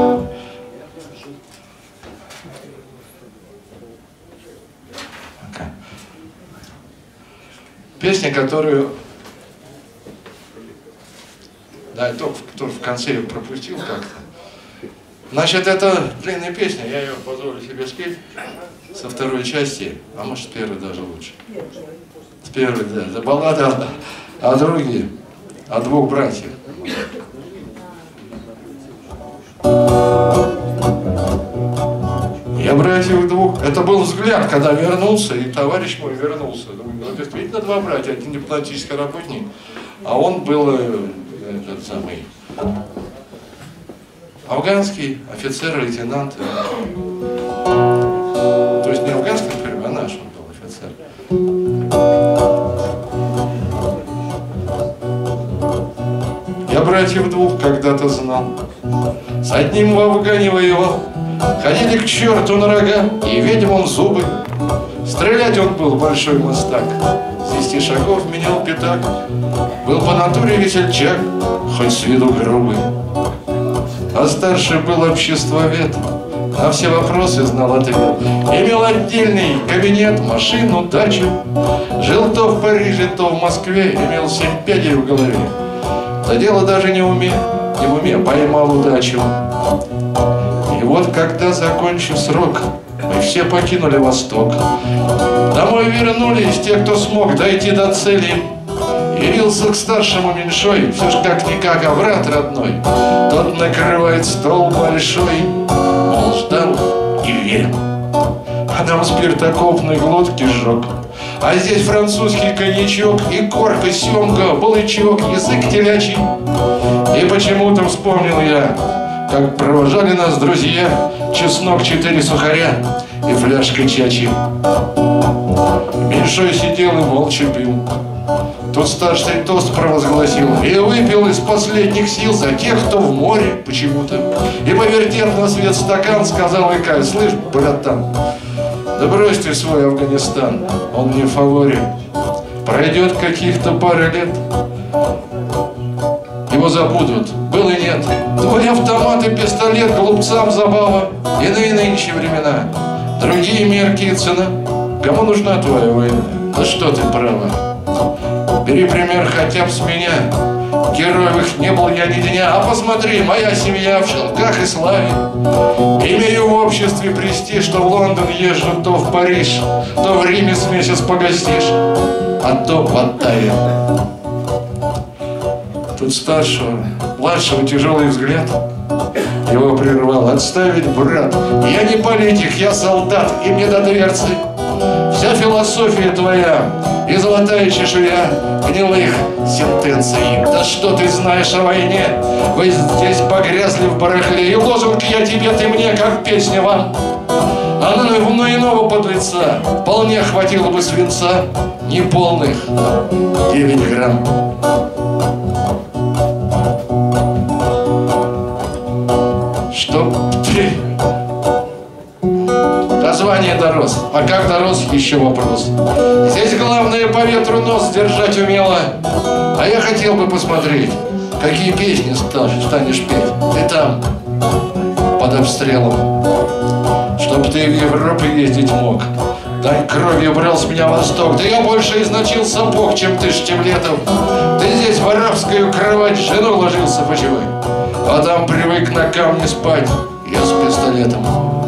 песня, которую... Да, то, тоже в конце я пропустил как-то. Значит, это длинная песня, я ее позволю себе спеть со второй части, а может с первой даже лучше. С первой, да. Это баллада о, о друге, о двух братьях. Я братьев двух. Это был взгляд, когда вернулся, и товарищ мой вернулся. Думаю, ну, действительно два братья, один дипломатический работник, а он был... этот самый афганский офицер, лейтенант. То есть не афганский, например, а наш он был офицер. Я братьев двух когда-то знал. С одним в Афгане воевал. Ходили к черту на рога и ведьмам зубы. Стрелять он был большой мастак. С десяти шагов менял пятак. Был по натуре весельчак, хоть с виду грубый. А старший был обществовед, на все вопросы знал ответ. Имел отдельный кабинет, машину, дачу. Жил то в Париже, то в Москве. Имел семь пядей в голове. За дело даже не уме, не в уме, поймал удачу. И вот когда, закончив срок, мы все покинули Восток. Домой вернулись те, кто смог дойти до цели. Явился к старшему меньшой, все ж как-никак, а брат родной. Тот накрывает стол большой, мол, ждал и верил. А нам спиртокопной глотки сжег. А здесь французский коньячок и корка, семга, балычок, язык телячий. И почему-то вспомнил я, как провожали нас друзья, чеснок, четыре сухаря и фляжка чачи. Меньшой сидел и молча пил. Тут старший тост провозгласил и выпил из последних сил за тех, кто в море почему-то. И, повертев на свет стакан, сказал Икай: слышь, братан, да брось ты свой Афганистан, он не фаворит. Пройдет каких-то пара лет, его забудут, был и нет. Твой автомат и пистолет глупцам забава, иные нынче времена, другие мерки и цена. Кому нужна твоя война? Да что ты права. Бери пример хотя бы с меня. Героев их не был я ни дня. А посмотри, моя семья в шелках и славе. Имею в обществе престиж, что в Лондон езжу, то в Париж, то в Риме с месяц погостишь, а то в Оттаве. Тут старшего, младшего тяжелый взгляд его прервал. Отставить, брат, я не политик, я солдат, и мне до дверцы. Вся философия твоя и золотая чешуя гнилых сентенций. Да что ты знаешь о войне? Вы здесь погрязли в барахле. И лозунг «я тебе, ты мне», как песня вам. А на, на иного подлеца вполне хватило бы свинца неполных девять грамм. Чтоб ты до звания дорос. А как дорос, еще вопрос. Здесь главное по ветру нос держать умело. А я хотел бы посмотреть, какие песни станешь петь. Ты там, под обстрелом. Чтоб ты в Европу ездить мог. Дань кровью брал с меня восток. Да я больше изначил сапог, чем ты штиблетов. Ты здесь в арабскую кровать жену ложился почивай. А там привык на камне спать. Я с пистолетом.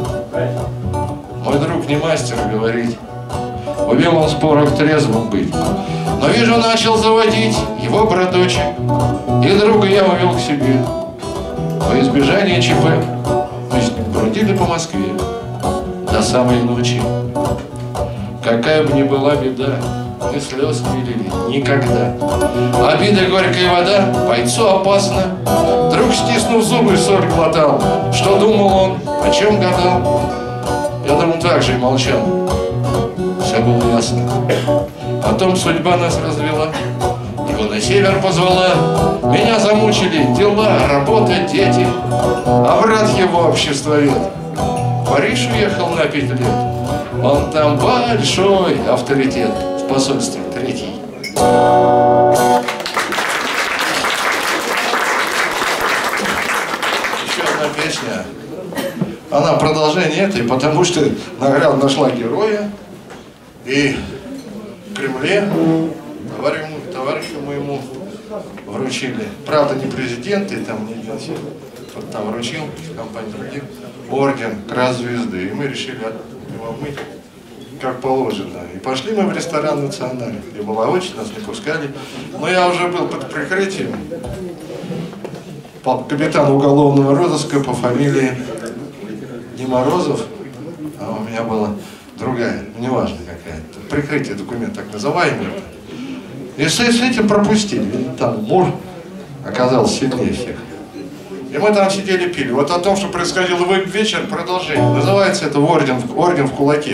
Мой друг не мастер говорить. Умел он спорок трезвым быть. Но вижу, начал заводить его браточек. И друга я увел к себе. Во избежание ЧП мы с ним бродили по Москве до самой ночи. Какая бы ни была беда, мы слез не лили никогда. Обида горькая вода, бойцу опасно. Друг, стиснув зубы, соль глотал. Что думал он, о чем гадал? Я думал, так же и молчал. Все было ясно. Потом судьба нас развела. Его на север позвала. Меня замучили дела, работа, дети. А брат его обществовед в Париж уехал на пять лет. Он там большой авторитет в посольстве третий. Еще одна песня. Она продолжение этой, потому что награда нашла героя. И в Кремле товарищу, товарищу моему вручили. Правда, не президент, и там не один, кто-то там вручил, компания других, орден Красной Звезды. И мы решили его мыть как положено. И пошли мы в ресторан «Национальный», где была очередь, нас не пускали. Но я уже был под прикрытием. Капитан уголовного розыска по фамилии не Морозов, а у меня была другая, неважно какая. Прикрытие документ так называемый. И с этим пропустили. Там Мур оказался сильнее всех. И мы там сидели, пили. Вот о том, что происходило в вечер, продолжение. Называется это «Орден, орден в кулаке».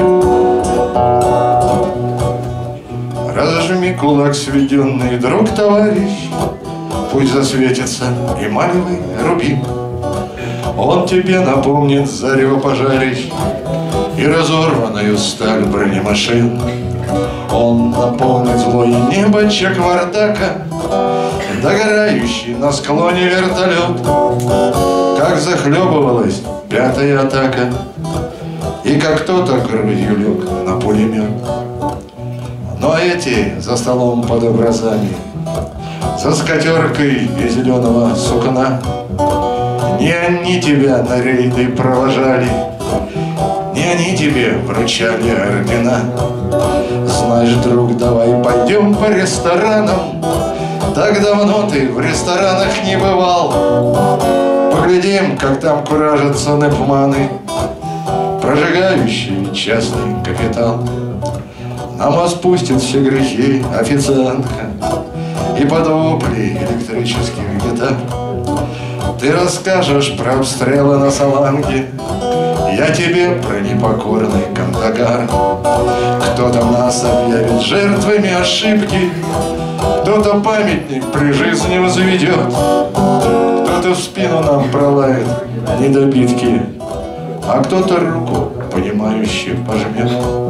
Разожми кулак, сведенный друг, товарищ, пусть засветится эмалевый рубин. Он тебе напомнит зарево пожарищ и разорванную сталь бронемашин. Он напомнит злое небо Чаквардака, догорающий на склоне вертолет, как захлебывалась пятая атака, и как кто-то грудью лег на пулемет. Но эти за столом под образами, за скатеркой из зеленого сукна, не они тебя на рейды провожали, не они тебе вручали ордена. Знаешь, друг, давай пойдем по ресторанам, так давно ты в ресторанах не бывал. Поглядим, как там куражатся непманы, прожигающие частный капитал. Нам спустит все грехи официантка и под вопли электрических гитар. Ты расскажешь про обстрелы на Саланге, я тебе про непокорный Кандагар. Кто-то нас объявит жертвами ошибки, кто-то памятник при жизни возведет, кто-то в спину нам пролает недобитки, а кто-то руку понимающе пожмет.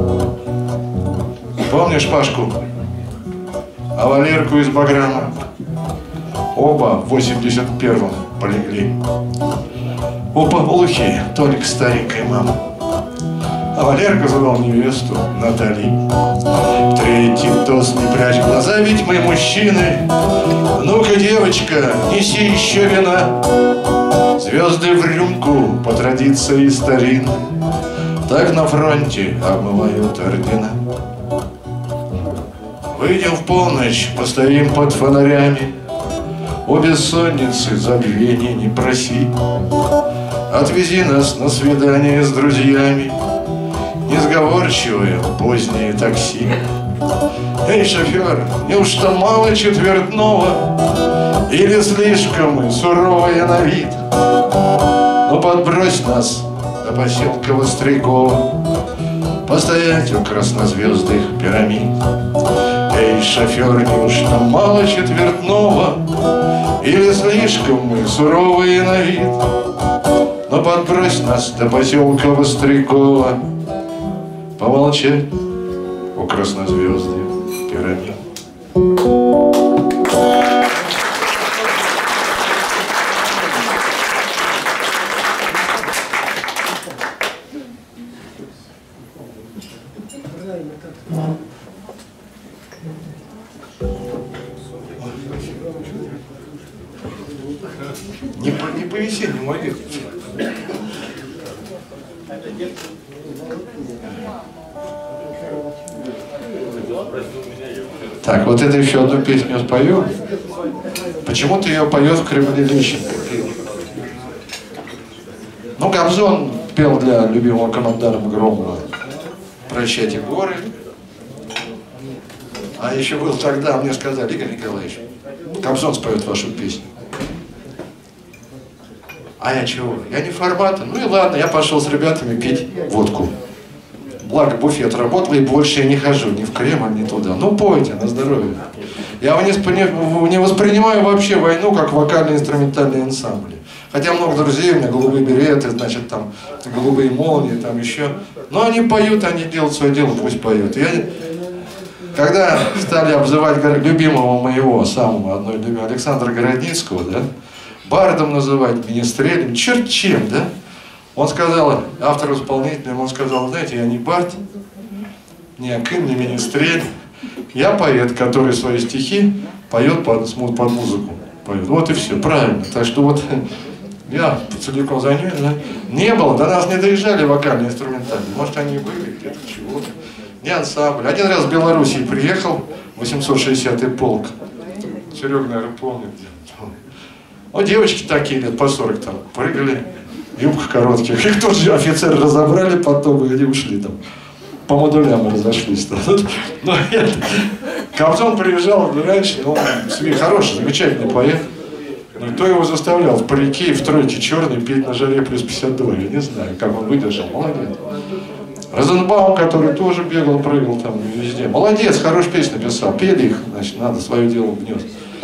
Помнишь Пашку? А Валерку из Баграма? Оба в восемьдесят первом полегли. Оба глухие, только старенькая мама. А Валерка звал невесту Натали. Третий тост, не прячь глаза, ведь мы мужчины. Ну-ка, девочка, неси еще вина. Звезды в рюмку по традиции старин. Так на фронте обмывают ордена. Выйдем в полночь, постоим под фонарями. О бессоннице забвения не проси. Отвези нас на свидание с друзьями. Несговорчивое позднее такси. Эй, шофер, неужто мало четвертного? Или слишком мы суровые на вид? Ну подбрось нас до поселка Вострякова, постоять у краснозвездных пирамид. Эй, шофер, неужто мало четвертного? Или слишком мы суровые на вид? Но подбрось нас до поселка Вострякова, помолчать у краснозвездных пирамид. Не по, не по весеннему, а летом. Так, вот это еще одну песню спою. Почему-то ее поет в Кремле Лещенко. Ну, Кобзон пел для любимого командарма Громова «Прощайте горы». А еще был тогда, мне сказали: Игорь Николаевич, Кобзон споет вашу песню. А я чего? Я не формата. Ну и ладно, я пошел с ребятами пить водку. Благо буфет работал, и больше я не хожу ни в Кремль, ни туда. Ну пойте, на здоровье. Я не, не воспринимаю вообще войну как вокально-инструментальные ансамбли. Хотя много друзей, у меня голубые береты, значит, там голубые молнии, там еще. Но они поют, они делают свое дело, пусть поют. Я... Когда стали обзывать любимого моего, самого одной любимого, Александра Городницкого, да, бардом называть, министрелем, черт чем, да? Он сказал, автор-исполнителем, он сказал: знаете, я не бард, не акын, не министрель, я поэт, который свои стихи поет под, под музыку. Поет. Вот и все, правильно. Так что вот я целиком за ним, да? Не было, до нас не доезжали вокально-инструментальные. Может, они и были где-то, чего-то. Не ансамбль. Один раз в Белоруссии приехал, восемьсот шестидесятый полк. Серега, наверное, помнит. Вот девочки такие лет по сорок там прыгали, юбка коротких. Их тоже офицеры разобрали потом, и они ушли там. По модулям разошлись. Но Кобзон приезжал раньше, он хороший, замечательный поэт. Кто его заставлял в парике и в тройке черной петь на жаре плюс пятьдесят два? Я не знаю, как он выдержал. Молодец. Розенбаум, который тоже бегал, прыгал там везде. Молодец, хорошую песню написал. Пели их, значит, надо свое дело внес.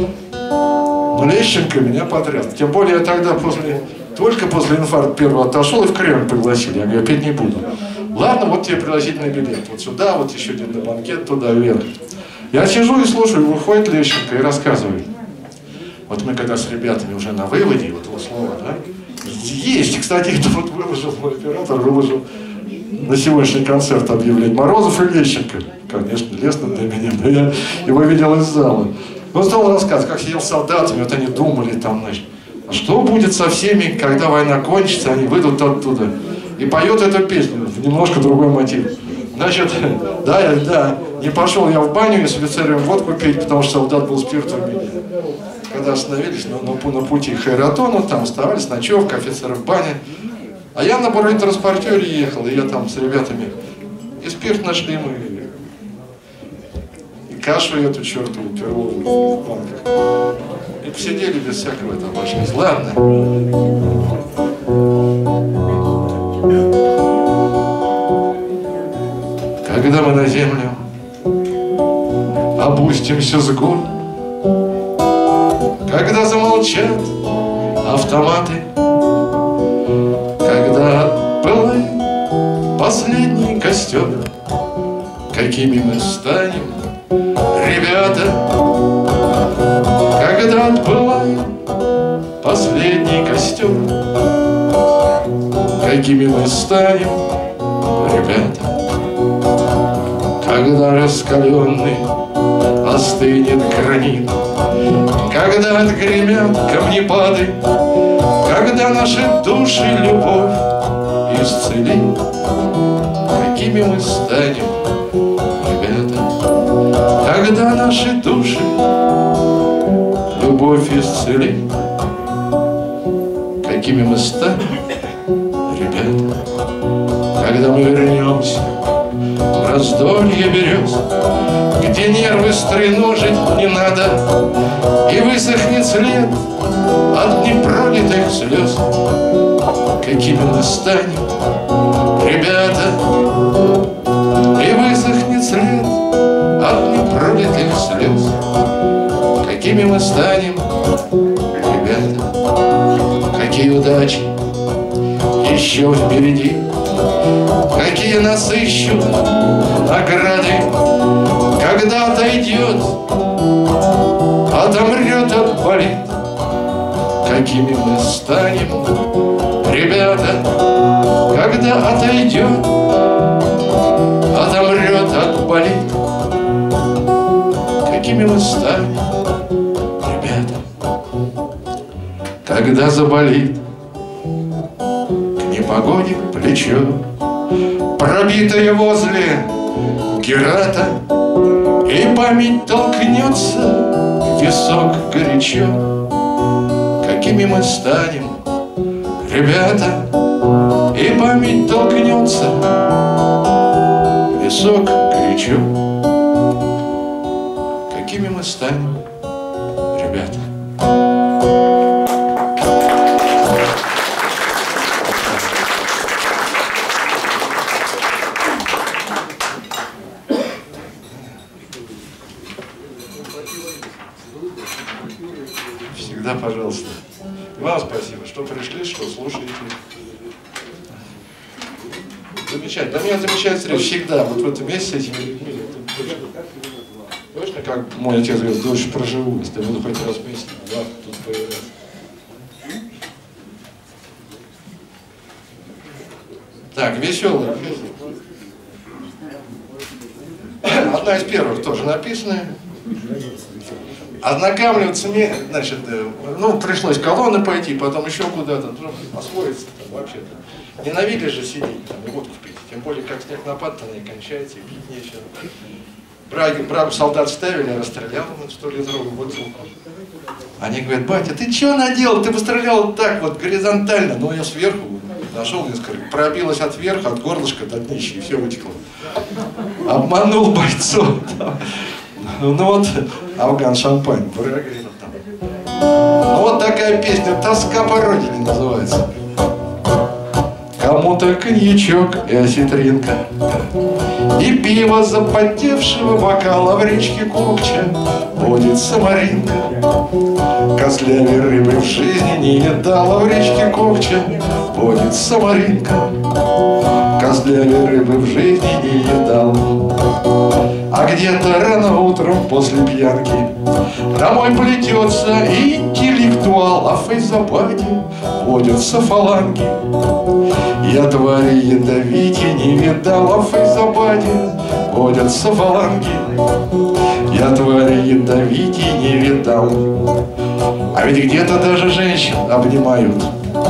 Но Лещенко меня потряс. Тем более я тогда после, только после инфаркта первого отошел и в Кремль пригласили. Я говорю, я петь не буду. Ладно, вот тебе пригласительный билет. Вот сюда, вот еще один на банкет, туда вверх. Я сижу и слушаю, выходит Лещенко и рассказывает. Вот мы когда с ребятами уже на выводе, вот его слово, да, есть. Кстати, это вот выложил мой оператор, выложил на сегодняшний концерт объявлять Морозов и Лещенко. Конечно, лестно для меня, но я его видел из зала. Он стал рассказывать, как сидел с солдатами, вот они думали там, значит, а что будет со всеми, когда война кончится, они выйдут оттуда. И поет эту песню в немножко другой мотив. Значит, да, я, да, не пошел я в баню и с офицерами водку пить, потому что солдат был спиртом меня. Когда остановились на, на, на пути к Хайратону, там оставались, ночевка, офицеры в бане. А я на бронетранспортере ехал, и я там с ребятами. И спирт нашли мы, и кашу эту чертову перловую в банках. И посидели без всякого этого обошлись. Ладно. Когда мы на землю опустимся с гор, когда замолчат автоматы, когда пылает последний костер, какими мы станем, ребята, когда отпылает последний костер, какими мы станем, ребята. Когда раскаленный остынет гранит, когда отгремят камнепады, когда наши души любовь исцелит, какими мы станем, ребята. Когда наши души любовь исцелит, какими мы станем, ребята. Когда мы вернемся в раздолье берез, где нервы стреножить не надо, и высохнет след от непролитых слез, какими мы станем, ребята. И высохнет след от непролитых слез, какими мы станем, ребята. Какие удачи еще впереди, какие нас ищут награды, когда отойдет, отомрет, отболит, какими мы станем, ребята. Когда отойдет, отомрет, отболит, какими мы станем, ребята. Когда заболит к непогоде плечо, пробитое возле Герата, и память толкнется в висок горячо, какими мы станем, ребята. И память толкнется в висок горячо, какими мы станем, ребята. Всегда пожалуйста. И вам спасибо, что пришли, что слушаете. Замечательно. Для меня замечательная встреча всегда. Вот в этом месте с этими людьми. Точно, как мой отец говорит, дольше проживу, если я буду хоть раз в месяц, да, тут появляться. Так, веселая. Одна из первых тоже написанная. Ознакомливаться мне, значит, ну, пришлось колонны пойти, потом еще куда-то, ну, освоиться там вообще-то. Ненавидишь же сидеть там и водку пить, тем более, как снег напад-то не кончается, и пить нечего. Брагу, брагу солдат ставили, расстрелял на столитровую бутылку. Они говорят: батя, ты что наделал? Ты пострелял так вот горизонтально. Ну, я сверху нашел несколько, пробилось от верха, от горлышка до днища, и все вытекло. Обманул бойцов. Ну вот, Афган Шампань, ну вот такая песня, «Тоска по родине» называется. Кому-то коньячок и осетринка, и пиво запотевшего бокала в речке Кокча водится Маринка. Костлявой рыбы в жизни не едала в речке Кокча водится Маринка. Костлявой рыбы в жизни не едала. А где-то рано утром после пьянки домой плетется интеллектуал, а в Фейзабаде водятся фаланги. Я твари ядовити не видал, а в Фейзабаде водятся фаланги. Я твари ядовити не видал. А ведь где-то даже женщин обнимают,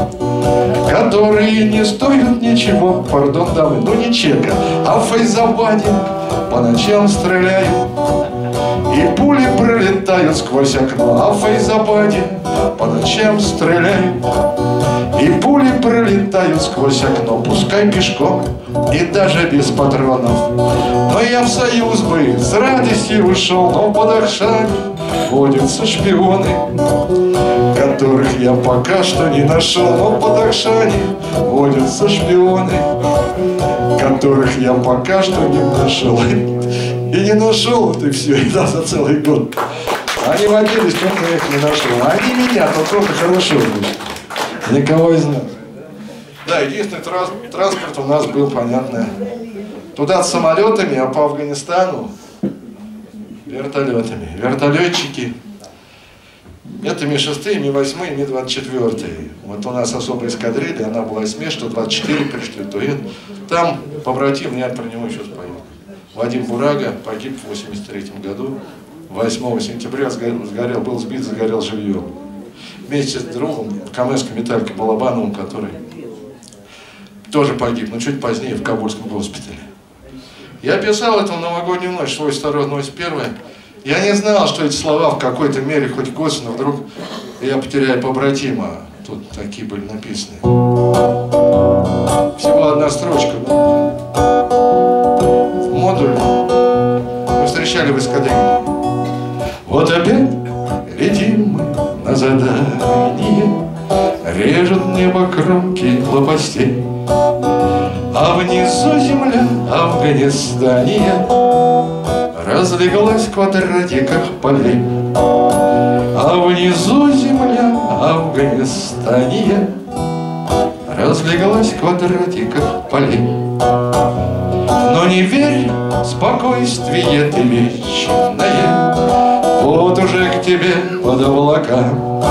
которые не стоят ничего, пардон, дамы, ну не чека, а в Фейзабаде по ночам стреляют, и пули пролетают сквозь окно, а в Фейзабаде по ночам стреляют, и пули пролетают сквозь окно, пускай пешком и даже без патронов. Но я в Союз бы с радостью ушел, но в Бадахшане водятся шпионы, которых я пока что не нашел. Но в Бадахшане водятся шпионы, которых я пока что не нашел. И не нашел, вот и все, и да, за целый год. Они водились, только я их не нашел. А они меня, то только хорошо будет. Никого из нас. Да, единственный транс транспорт у нас был, понятно, туда с самолетами, а по Афганистану вертолетами. Вертолетчики Это Ми шестые, Ми восьмые, Ми двадцать четвёртые. Вот у нас особая эскадрилья, она была с Ми, что двадцать четыре пришли, то это. Там побратим, я про него еще спою. Вадим Бурага погиб в восемьдесят третьем году. восьмого сентября сгорел, сгорел, был сбит, загорел живьем. Вместе с другом, Каменским Виталькой Балабановым, который тоже погиб, но чуть позднее в Кабульском госпитале. Я писал эту новогоднюю ночь, восемьдесят второе, восемьдесят первое. Я не знал, что эти слова в какой-то мере хоть косвенно вдруг я потеряю побратима. Тут такие были написаны. Всего одна строчка. В модуле мы встречали в эскадрилье. Вот опять летим мы на задание, режут небо кромки лопастей, а внизу земля Афганистания разлеглась в квадратиках полей. А внизу земля Афганистания разлеглась в квадратиках полей. Но не верь, спокойствие ты вечное, вот уже к тебе под облакам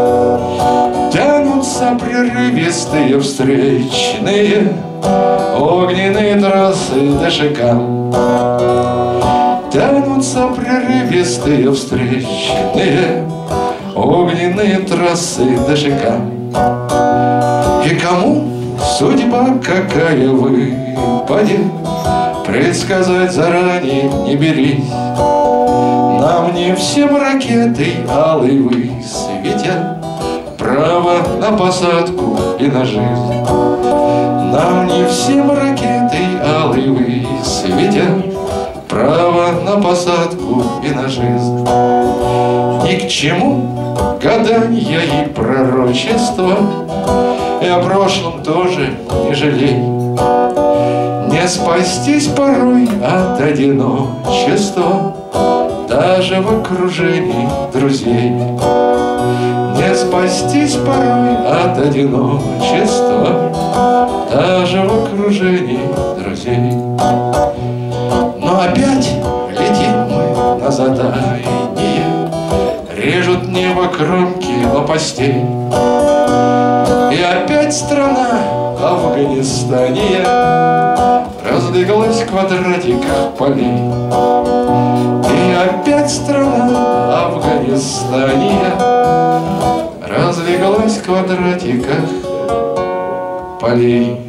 тянутся прерывистые встречные огненные трассы ДШК. Тянутся прерывистые встречные огненные трассы ДШК. И кому судьба какая выпадет, предсказать заранее не берись. Нам не всем ракетой алой высветят право на посадку и на жизнь. Нам не всем ракетой алой высветят право на посадку и на жизнь. Ни к чему гаданья и пророчества, и о прошлом тоже не жалей. Не спастись порой от одиночества даже в окружении друзей. Не спастись порой от одиночества даже в окружении друзей. Но опять летим мы на задание, режут небо кромки лопастей. И опять страна Афганистания разлеглась в квадратиках полей. И опять страна Афганистания разлеглась в квадратиках полей.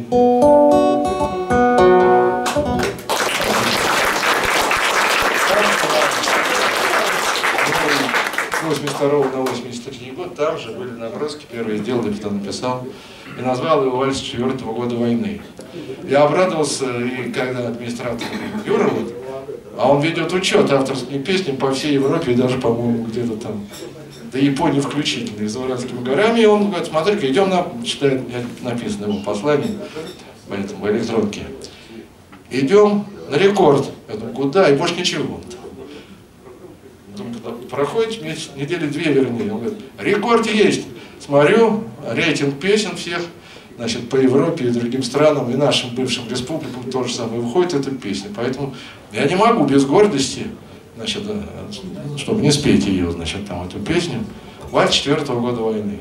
восемьдесят второго на восемьдесят третий год там же были наброски, первые сделали, кто написал, и назвал его «Вальс четвертого года войны». Я обрадовался, и когда администратор Юра, вот, а он ведет учет авторских песен по всей Европе, и даже, по-моему, где-то там до Японии включительно, за Уральскими горами, и он говорит: смотри-ка, идем на, читает, написано его послание, поэтому в электронке, идем на рекорд. Я думаю, куда? И больше ничего. Проходит месяц, недели две, вернее, он говорит: рекорд есть. Смотрю, рейтинг песен всех, значит, по Европе и другим странам, и нашим бывшим республикам то же самое, выходит эта песня. Поэтому я не могу без гордости, значит, чтобы не спеть ее, значит, там, эту песню, «Вальс четвертого года войны».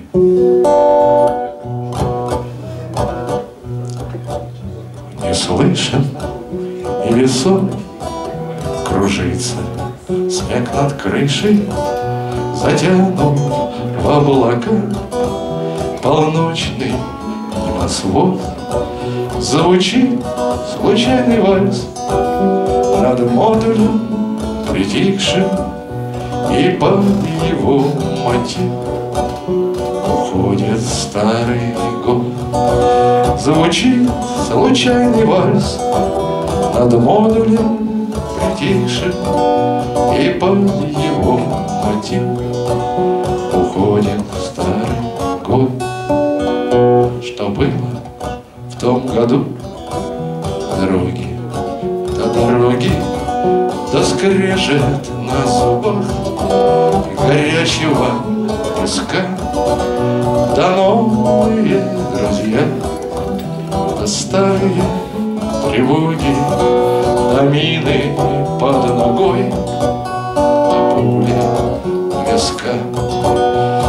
Не слышен и весом кружится снег над крышей, затянут в облака полночный небосвод. Звучит случайный вальс над модулем притихшим, и под его мотив уходит старый год. Звучит случайный вальс над модулем притихшим, и под его мотив уходит старый год. Что было в том году? Дороги, до дороги, да скрежет на зубах горячего песка, да новые друзья, да старые тревоги, да мины под ногой, да пули в висках.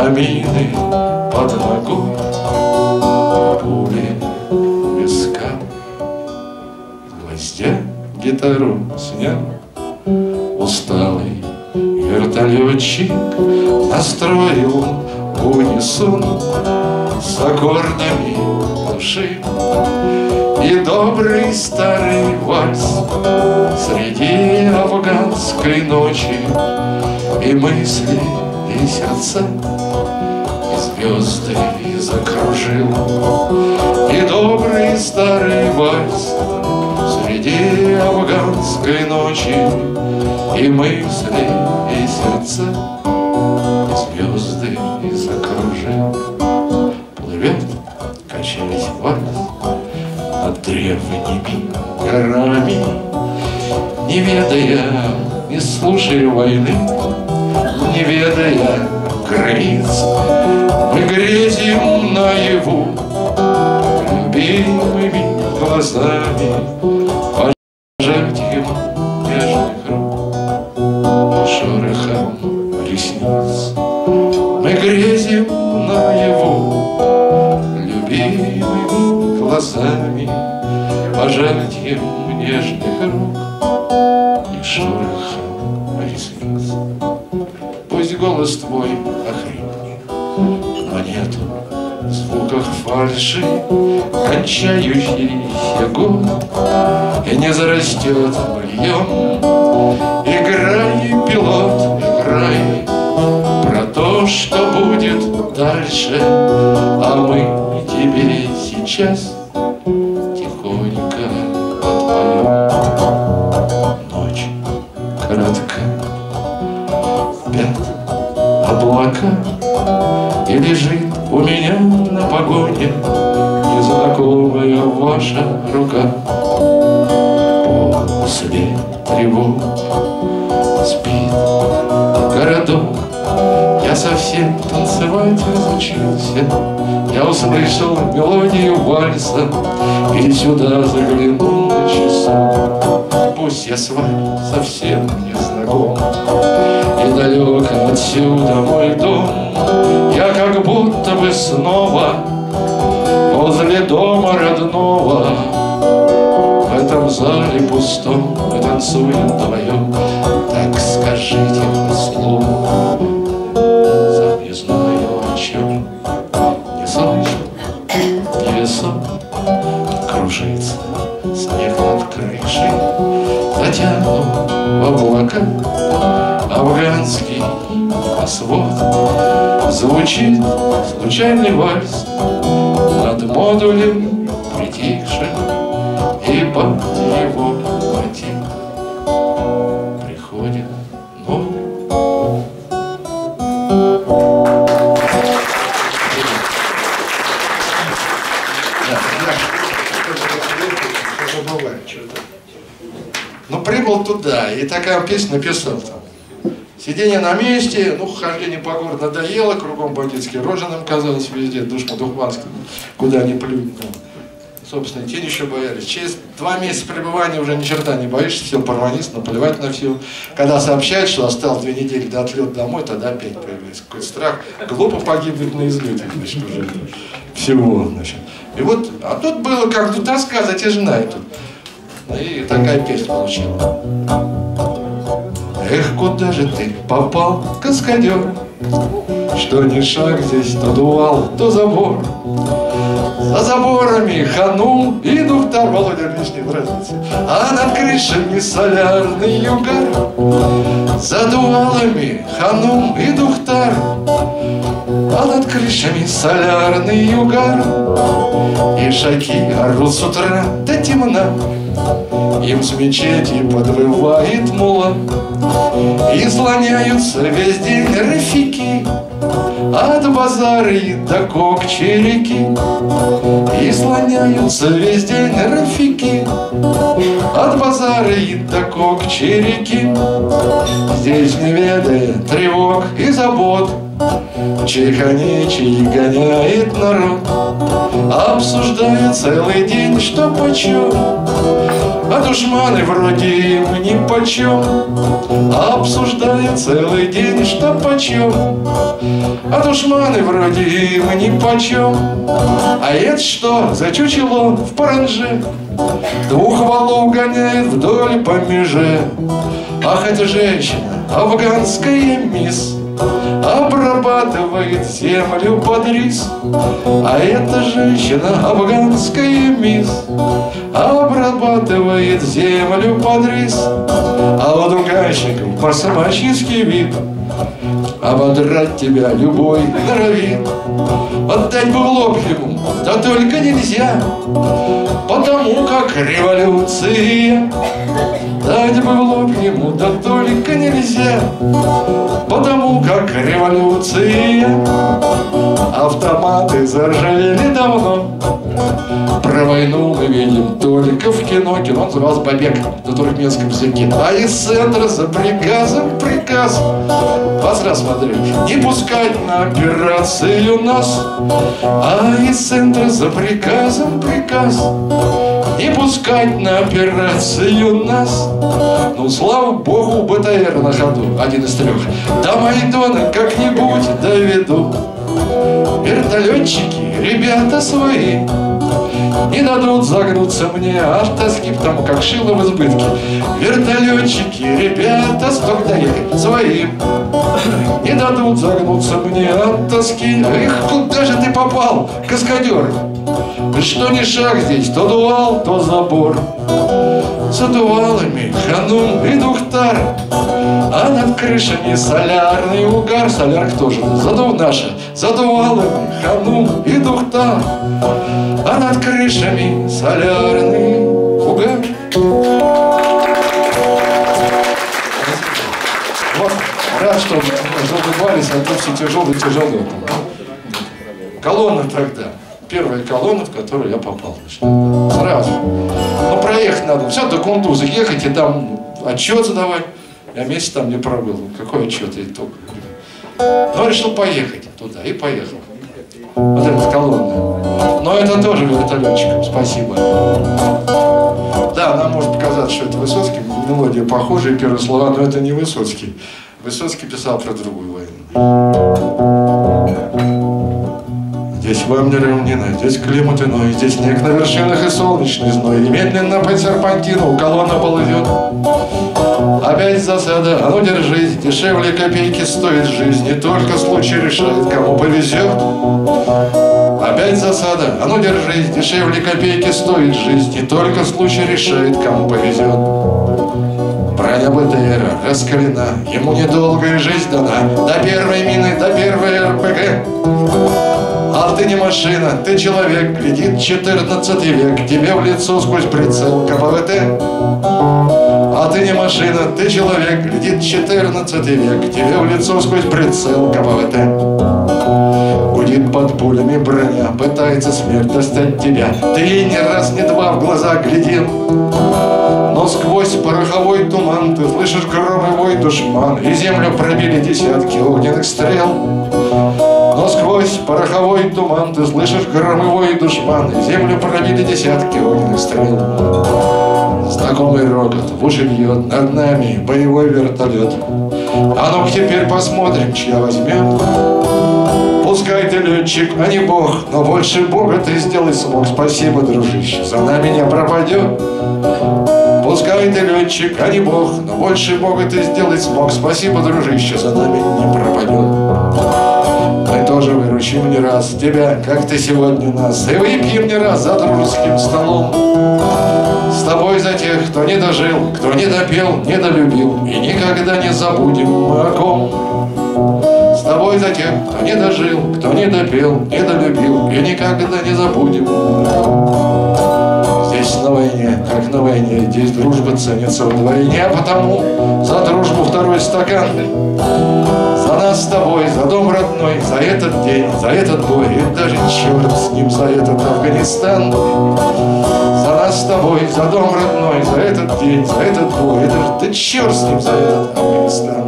Амины под ногой, пули виска. Гвоздя гитару снял усталый вертолетчик, настроил унисон с аккордами души. И добрый старый вальс среди афганской ночи, и мысли, и сердца, и звезды и закружил. И добрый старый вальс среди афганской ночи, и мысли, и сердца, и звезды и закружил. Плывет, качаясь вальс над древними горами, не ведая, не слушая войны, не ведая границ. Мы грезим наяву любимыми глазами, пожатием нежных рук и шорохом ресниц. Мы грезим наяву любимыми глазами, пожатием нежных рук и шорохом ресниц. Пусть голос твой охрипнет, но нету в звуках фальши кончающийся год, и не зарастет бульон. Играй, пилот, играй про то, что будет дальше, а мы тебе сейчас тихонько подпоем. Ночь коротка, спят облака, и лежит у меня на погоне незнакомая ваша рука. После тревог спит городок, я совсем танцевать разучился. Я услышал мелодию вальса и сюда заглянул на часок. Пусть я с вами совсем не знаком, и далеко отсюда мой дом, я как будто бы снова возле дома родного. В этом зале пустом мы танцуем вдвоем. Так скажите мне слово, сам не знаю о чем. Не слышал, невесом кружится снег над крышей, затянут в облака афганский свод. Звучит случайный вальс над модулем притихшим, и под его мотив приходит новый. Ну, прибыл туда, и такая песня написал там. Сидение на месте, ну, хождение по городу надоело, кругом бандитские рожи нам казалось везде, Душма-Духманский, куда ни плюнь. Собственно, тень еще боялись. Через два месяца пребывания уже ни черта не боишься, все порванись, наплевать на все. Когда сообщают, что осталось две недели до отлета домой, тогда опять появляется какой-то страх. Глупо погибнуть на излете, значит, уже всего, значит. И вот, а тут было как тут тоска затяжная тут. И такая песня получилась. Эх, куда же ты попал, каскадер, что ни шаг здесь, то дувал, то забор. За заборами ханум и духтар, Володя лишний разница, а над крышами солярный югар. За дувалами ханум и духтар, а над крышами солярный югар. И шаки орут с утра до темна, им с мечети подвывает мула. И слоняются весь день рафики от базара и до Кокчерики. И слоняются весь день рафики от базара и до Кокчерики. Здесь не ведая тревог и забот, чиханечий гоняет народ, обсуждая целый день, что почем. А душманы вроде им нипочем, обсуждая целый день, что почем. А душманы вроде им нипочем, а это что за чучело в паранже? Двух валов гоняет вдоль по меже. Ах, эта женщина, афганская мисс, обрабатывает землю под рис. А эта женщина, афганская мисс, обрабатывает землю под рис. А у дугайщиков по-собачьи вид, ободрать тебя любой норовит. Отдать бы в лоб ему, да только нельзя, потому как революция. Дать бы в лоб ему, да только нельзя, потому как революция. Автоматы заржавели давно, про войну мы видим только в кино. Кино называлось «Побег» на туркменском языке. А из центра за приказом приказ вас рассмотрели не пускать на операцию нас. А из центра за приказом приказ не пускать на операцию нас. Ну, слава богу, БТР на ходу, один из трех. До Майдана как-нибудь доведу. Вертолетчики, ребята свои, не дадут загнуться мне от тоски, потому как шило в избытке. Вертолетчики, ребята, столько доехать свои, не дадут загнуться мне от тоски. Эх, куда же ты попал, каскадер? Что ни шаг здесь, то дувал, то забор. За дувалами ханум и духтар, а над крышами солярный угар. Солярка тоже задув наша. За дувалами ханум и духтар, а над крышами солярный угар. Вот, рад, что заулыбались, а то все тяжелые-тяжелые. Колонна тогда. Первая колонна, в которую я попал. Сразу. Ну, проехать надо. Все, до Кундуза ехать и там отчет задавать. Я месяц там не пробыл. Какой отчет? Я только... Но решил поехать туда. И поехал. Вот эта колонна. Но это тоже вертолетчикам. Спасибо. Да, нам может показаться, что это Высоцкий. Мелодия похожая, первые слова, но это не Высоцкий. Высоцкий писал про другую войну. Здесь вам не равнина, здесь климат иной, здесь снег на вершинах и солнечный зной. И медленно по серпантину колонна ползет. Опять засада, а ну держись, дешевле копейки стоит жизнь. Не только случай решает, кому повезет. Опять засада, а ну держись, дешевле копейки стоит жизнь. Не только случай решает, кому повезет. Броня БТРа раскалена, ему недолгая жизнь дана. До первой мины, до первой РПГ. А ты не машина, ты человек, глядит четырнадцатый век тебе в лицо сквозь прицел КПВТ. А ты не машина, ты человек, глядит четырнадцатый век тебе в лицо сквозь прицел КПВТ. Гудит под пулями броня, пытается смерть достать тебя. Ты ей ни раз, ни два в глаза глядел. Но сквозь пороховой туман ты слышишь громовой душман, и землю пробили десятки огненных стрел. Но сквозь пороховой туман ты слышишь громовой душман, и землю пробили десятки огненных стрел. Знакомый рокот в уши бьет, над нами боевой вертолет. А ну-ка теперь посмотрим, чья возьмет. Пускай ты летчик, а не бог, но больше бога ты сделать смог. Спасибо, дружище, за нами не пропадет. Пускай ты летчик, а не бог, но больше бога ты сделать смог. Спасибо, дружище, за нами не пропадет. Мы тоже выручим не раз тебя, как ты сегодня нас, и выпьем не раз за дружеским столом. С тобой за тех, кто не дожил, кто не допел, не долюбил, и никогда не забудем мы о ком. С тобой за тех, кто не дожил, кто не допел, не долюбил, и никогда не забудем мы о ком. Здесь на войне, как на войне, здесь дружба ценится вдвойне, а потому за дружбу второй стакан. За нас с тобой, за дом родной, за этот день, за этот бой, и даже черт с ним, за этот Афганистан. За нас с тобой, за дом родной, за этот день, за этот бой, и даже да черт с ним, за этот Афганистан.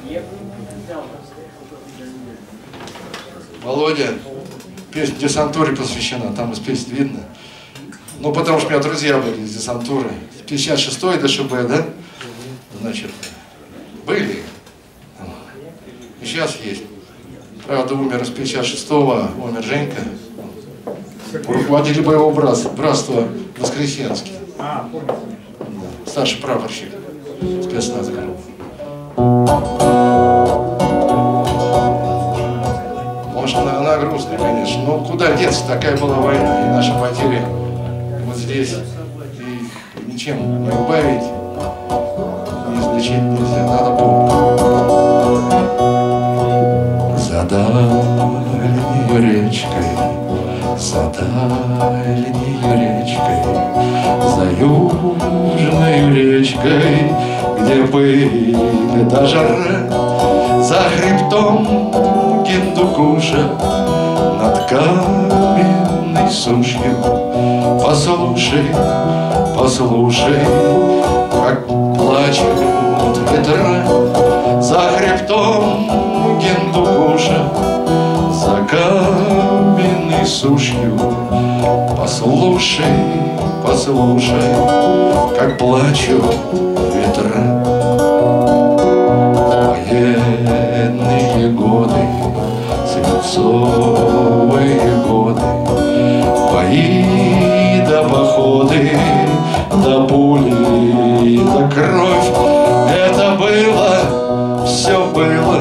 Володя, песня десантуре посвящена, там из песни видно. Ну, потому что у меня друзья были из десантуры. пятьдесят шестой ДШБ, да? Значит, были. И сейчас есть. Правда, умер из пятьдесят шестого, умер Женька. Руководитель боевого братства, братства Воскресенский. А, понял. Да, старший прапорщик спецназа. Может, она, она грустная, конечно. Но куда деться, такая была война. И наши потери вот здесь. И их ничем не убавить, не излечить нельзя. Надо помнить. За дальней речкой, за дальней речкой, за южной речкой, где были до жары, за хребтом Гиндукуша, над каменной сушью. Послушай, послушай, как плачут ветра за хребтом Гиндукуша, за каменной сушью. Послушай, послушай, как плачут ветра. Военные годы, свинцовые годы, бои да походы, да пули, да кровь. Это было, все было,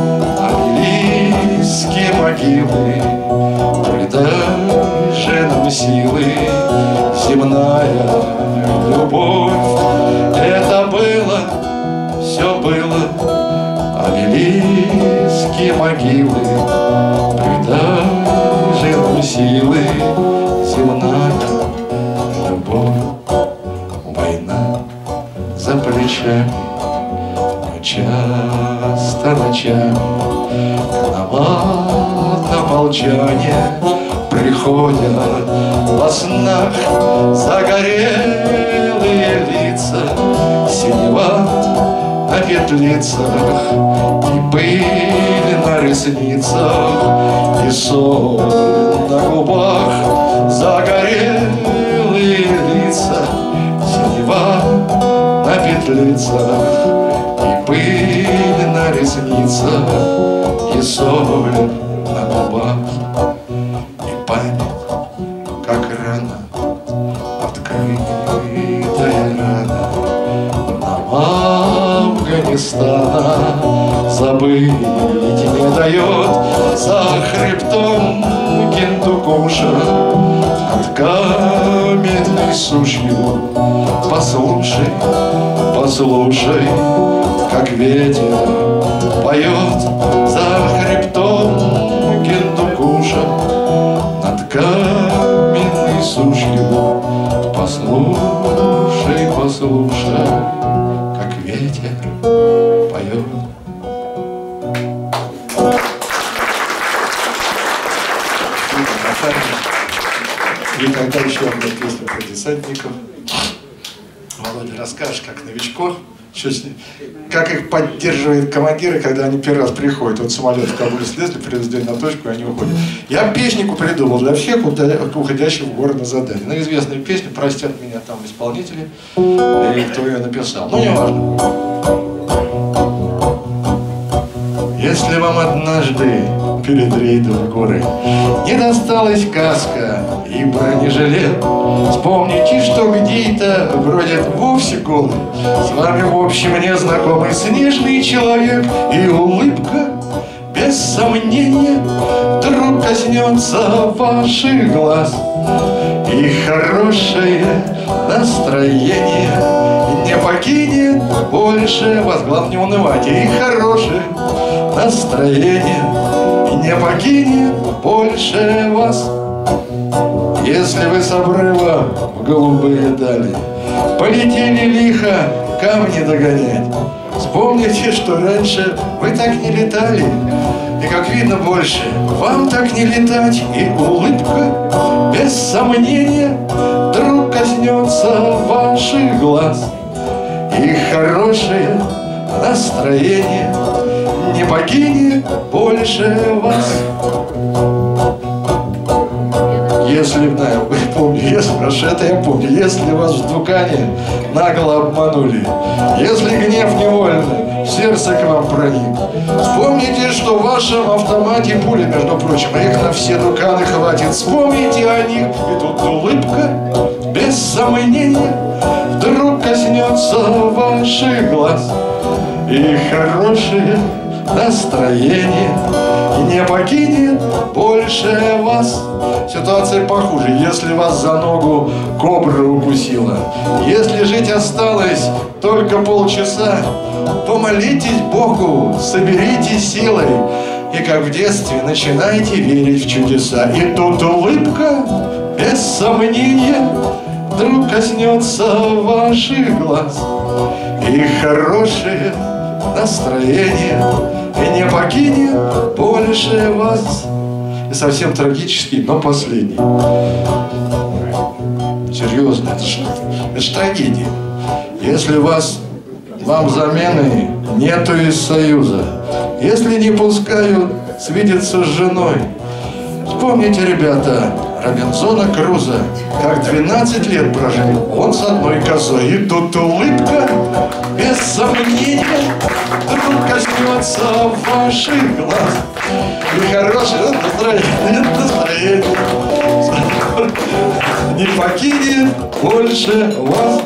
обелиски, могилы. Придай же нам силы, земная любовь. Это было, все было, обелиски, могилы. Придай же нам силы, земная любовь. Война за плечами, но часто ночами на молчание приходят во снах загорелые лица, синева на петлицах и пыль на ресницах, и соль на губах. Загорелые лица, синева на петлицах и пыль на ресницах, и соль на губах. И память, как рана, открытая рана нам Афганистана, забыть не дает. За хребтом Гиндукуша, над каменной сушью. Послушай, послушай, как ветер поет за хребтом Гиндукуша, над каменной сушью. Послушай, послушай, как ветер поет. И тогда еще одна песня про десантников. Володя, расскажешь, как новичков, что с ним, как их поддерживает командиры, когда они первый раз приходят. Вот самолет в Кабуле слезли, привезли на точку, и они уходят. Я песенку придумал для всех уходящих в город на задание. Ну, известная песня, простят меня там исполнители, и кто ее написал. Ну, не важно. Если вам однажды перед рейдом в горы не досталась каска и бронежилет, вспомните, что где-то бродит вовсе голый, с вами в общем незнакомый снежный человек, и улыбка без сомнения вдруг коснется ваших глаз, и хорошее настроение не покинет больше вас. Главное, не унывайте. И хорошее настроение не покинет больше вас. Если вы с обрыва в голубые дали полетели лихо камни догонять, вспомните, что раньше вы так не летали, и, как видно, больше вам так не летать. И улыбка без сомнения вдруг коснется ваших глаз, и хорошее настроение не покинет больше вас. Если, да, вы помните, если, хорошо, это я помню, если вас в Дукане нагло обманули, если гнев невольно в сердце к вам проник, вспомните, что в вашем автомате пули, между прочим, их на все Дуканы хватит. Вспомните о них, и тут улыбка, без сомнения, вдруг коснется ваших глаз, и хорошее настроение не покинет больше вас. Ситуация похуже, если вас за ногу кобра укусила, если жить осталось только полчаса, помолитесь Богу, соберитесь силой, и как в детстве начинайте верить в чудеса. И тут улыбка, без сомнения, вдруг коснется ваших глаз, и хорошее настроение не покинет больше вас. И совсем трагический, но последний. Серьезно, это же, это же трагедия. Если вас, вам замены нету из союза, если не пускают свидеться с женой, вспомните, ребята, Робинзона Круза, как двенадцать лет прожил он с одной козой. И тут улыбка, без сомнения, вдруг коснется ваших глаз, и хорошее настроение, настроение не покинет больше вас.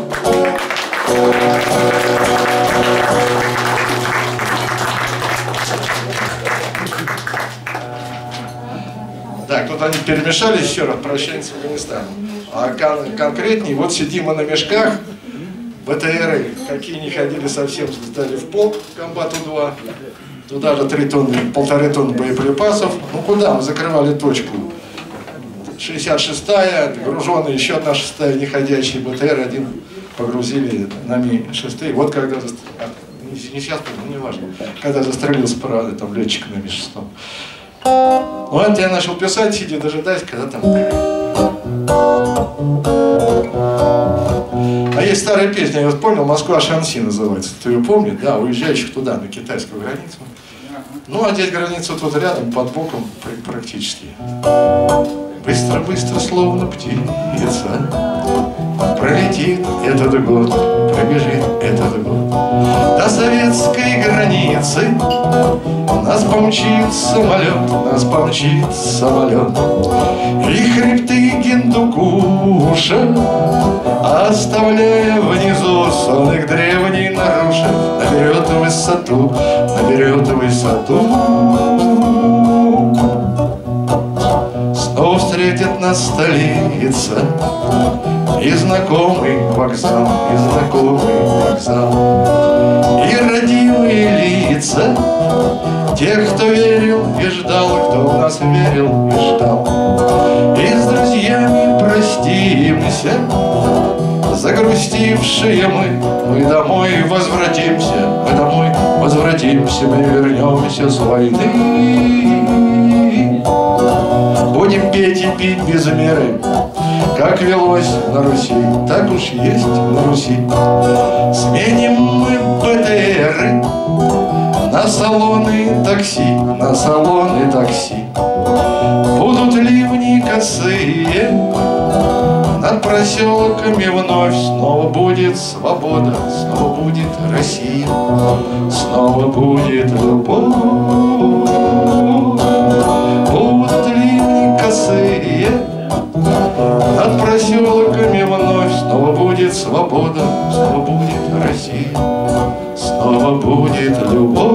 Так, тут они перемешались, еще раз, прощание с Афганистаном. А кон конкретнее, вот сидим мы на мешках, БТРы, какие не ходили совсем, сдали в полк, комбату два, туда же три тонны, полторы тонны боеприпасов. Ну куда? Мы закрывали точку. шестьдесят шестая, груженная, еще одна шестая, неходячий БТР, один погрузили на Ми шесть. Вот когда, не сейчас, ну не важно, когда застрелился, правда, там летчик на Ми шесть. Вот я начал писать, сидя дожидаясь, когда там... А есть старая песня, я вот понял, «Москва-Шанси» называется. Ты ее помнишь? Да, уезжающих туда, на китайскую границу. Ну, а здесь граница тут рядом, под боком практически. Быстро-быстро, словно птица, пролетит этот год, пробежит этот год. До советской границы нас помчит самолет, нас помчит самолет. И хребты Гиндукуша, оставляя внизу сон их древний нарушив, наберет высоту, наберет высоту. Снова встретит нас столица и знакомый вокзал, и знакомый вокзал, и родимые лица тех, кто верил и ждал, кто в нас верил и ждал. И с друзьями простимся, загрустившие мы, мы домой возвратимся, мы домой возвратимся, мы вернемся с войны. Будем петь и пить без меры, как велось на Руси, так уж есть на Руси. Сменим мы БТРы на салоны такси, на салоны такси. Будут ливни косые, над проселками вновь снова будет свобода, снова будет Россия, снова будет любовь. Будут ливни косые, над проселками вновь снова будет свобода, снова будет Россия, снова будет любовь.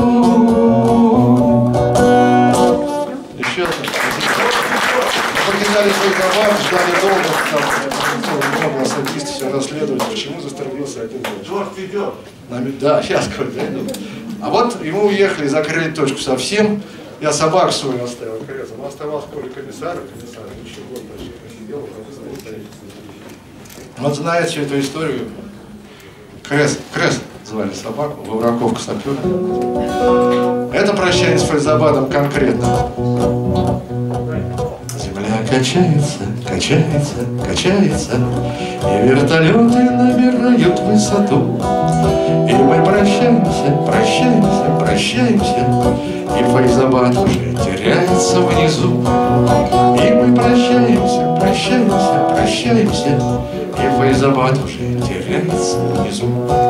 Еще раз. Покидали свой кабак, ждали долго, там не было статистики, все расследовать, почему застрелился один дочь. Дождь идет. Да, сейчас говорю, да. А вот ему уехали, закрыли точку совсем. Я собаку свою оставил, кресло. Он оставался в поле комиссара, комиссар, еще год почти посидел, вот знает всю эту историю. Крест, Крест звали собаку, Вовраковка сапера. Это прощание с Файзабадом конкретно. Земля качается, качается, качается, и вертолеты набирают высоту. И мы прощаемся, прощаемся, прощаемся, и Файзабад уже теряется внизу. И мы прощаемся, прощаемся, прощаемся, и Файзабад уже теряется внизу.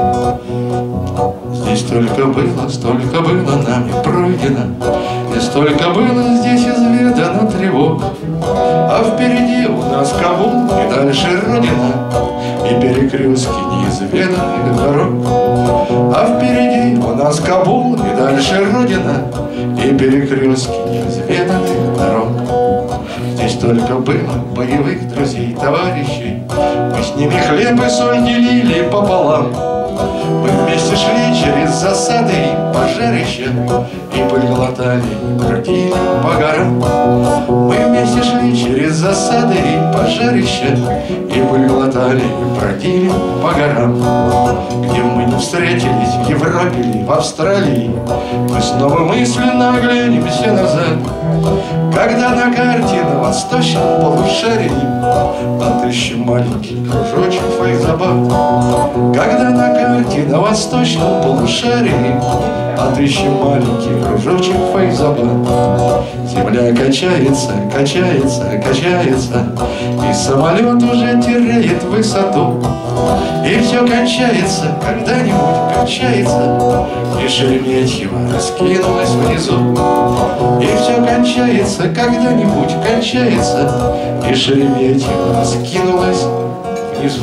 Здесь столько было, столько было нами пройдено, и столько было здесь изведано тревог. А впереди у нас Кабул, и дальше Родина, и перекрестки неизведанных дорог. А впереди у нас Кабул, и дальше Родина, и перекрестки неизведанных дорог. Здесь только было боевых друзей, товарищей, мы с ними хлеб и соль делили пополам. Мы вместе шли через засады и пожарища, и пыль глотали, и бродили по горам. Мы вместе шли через засады и пожарища, и пыль глотали, и бродили по горам. Где мы не встретились, в Европе или в Австралии, мы снова мысленно оглянемся назад, когда на карте на восточном полушарии отыщем маленький кружочек Файзабад. Когда на карте на восточном полушарии отыщем маленький кружочек Файзабад. Земля качается, качается, качается, и самолет уже теряет высоту. И все кончается, когда-нибудь кончается, и Шереметьево раскинулось внизу. И все кончается, когда-нибудь кончается, и Шереметьево раскинулось внизу.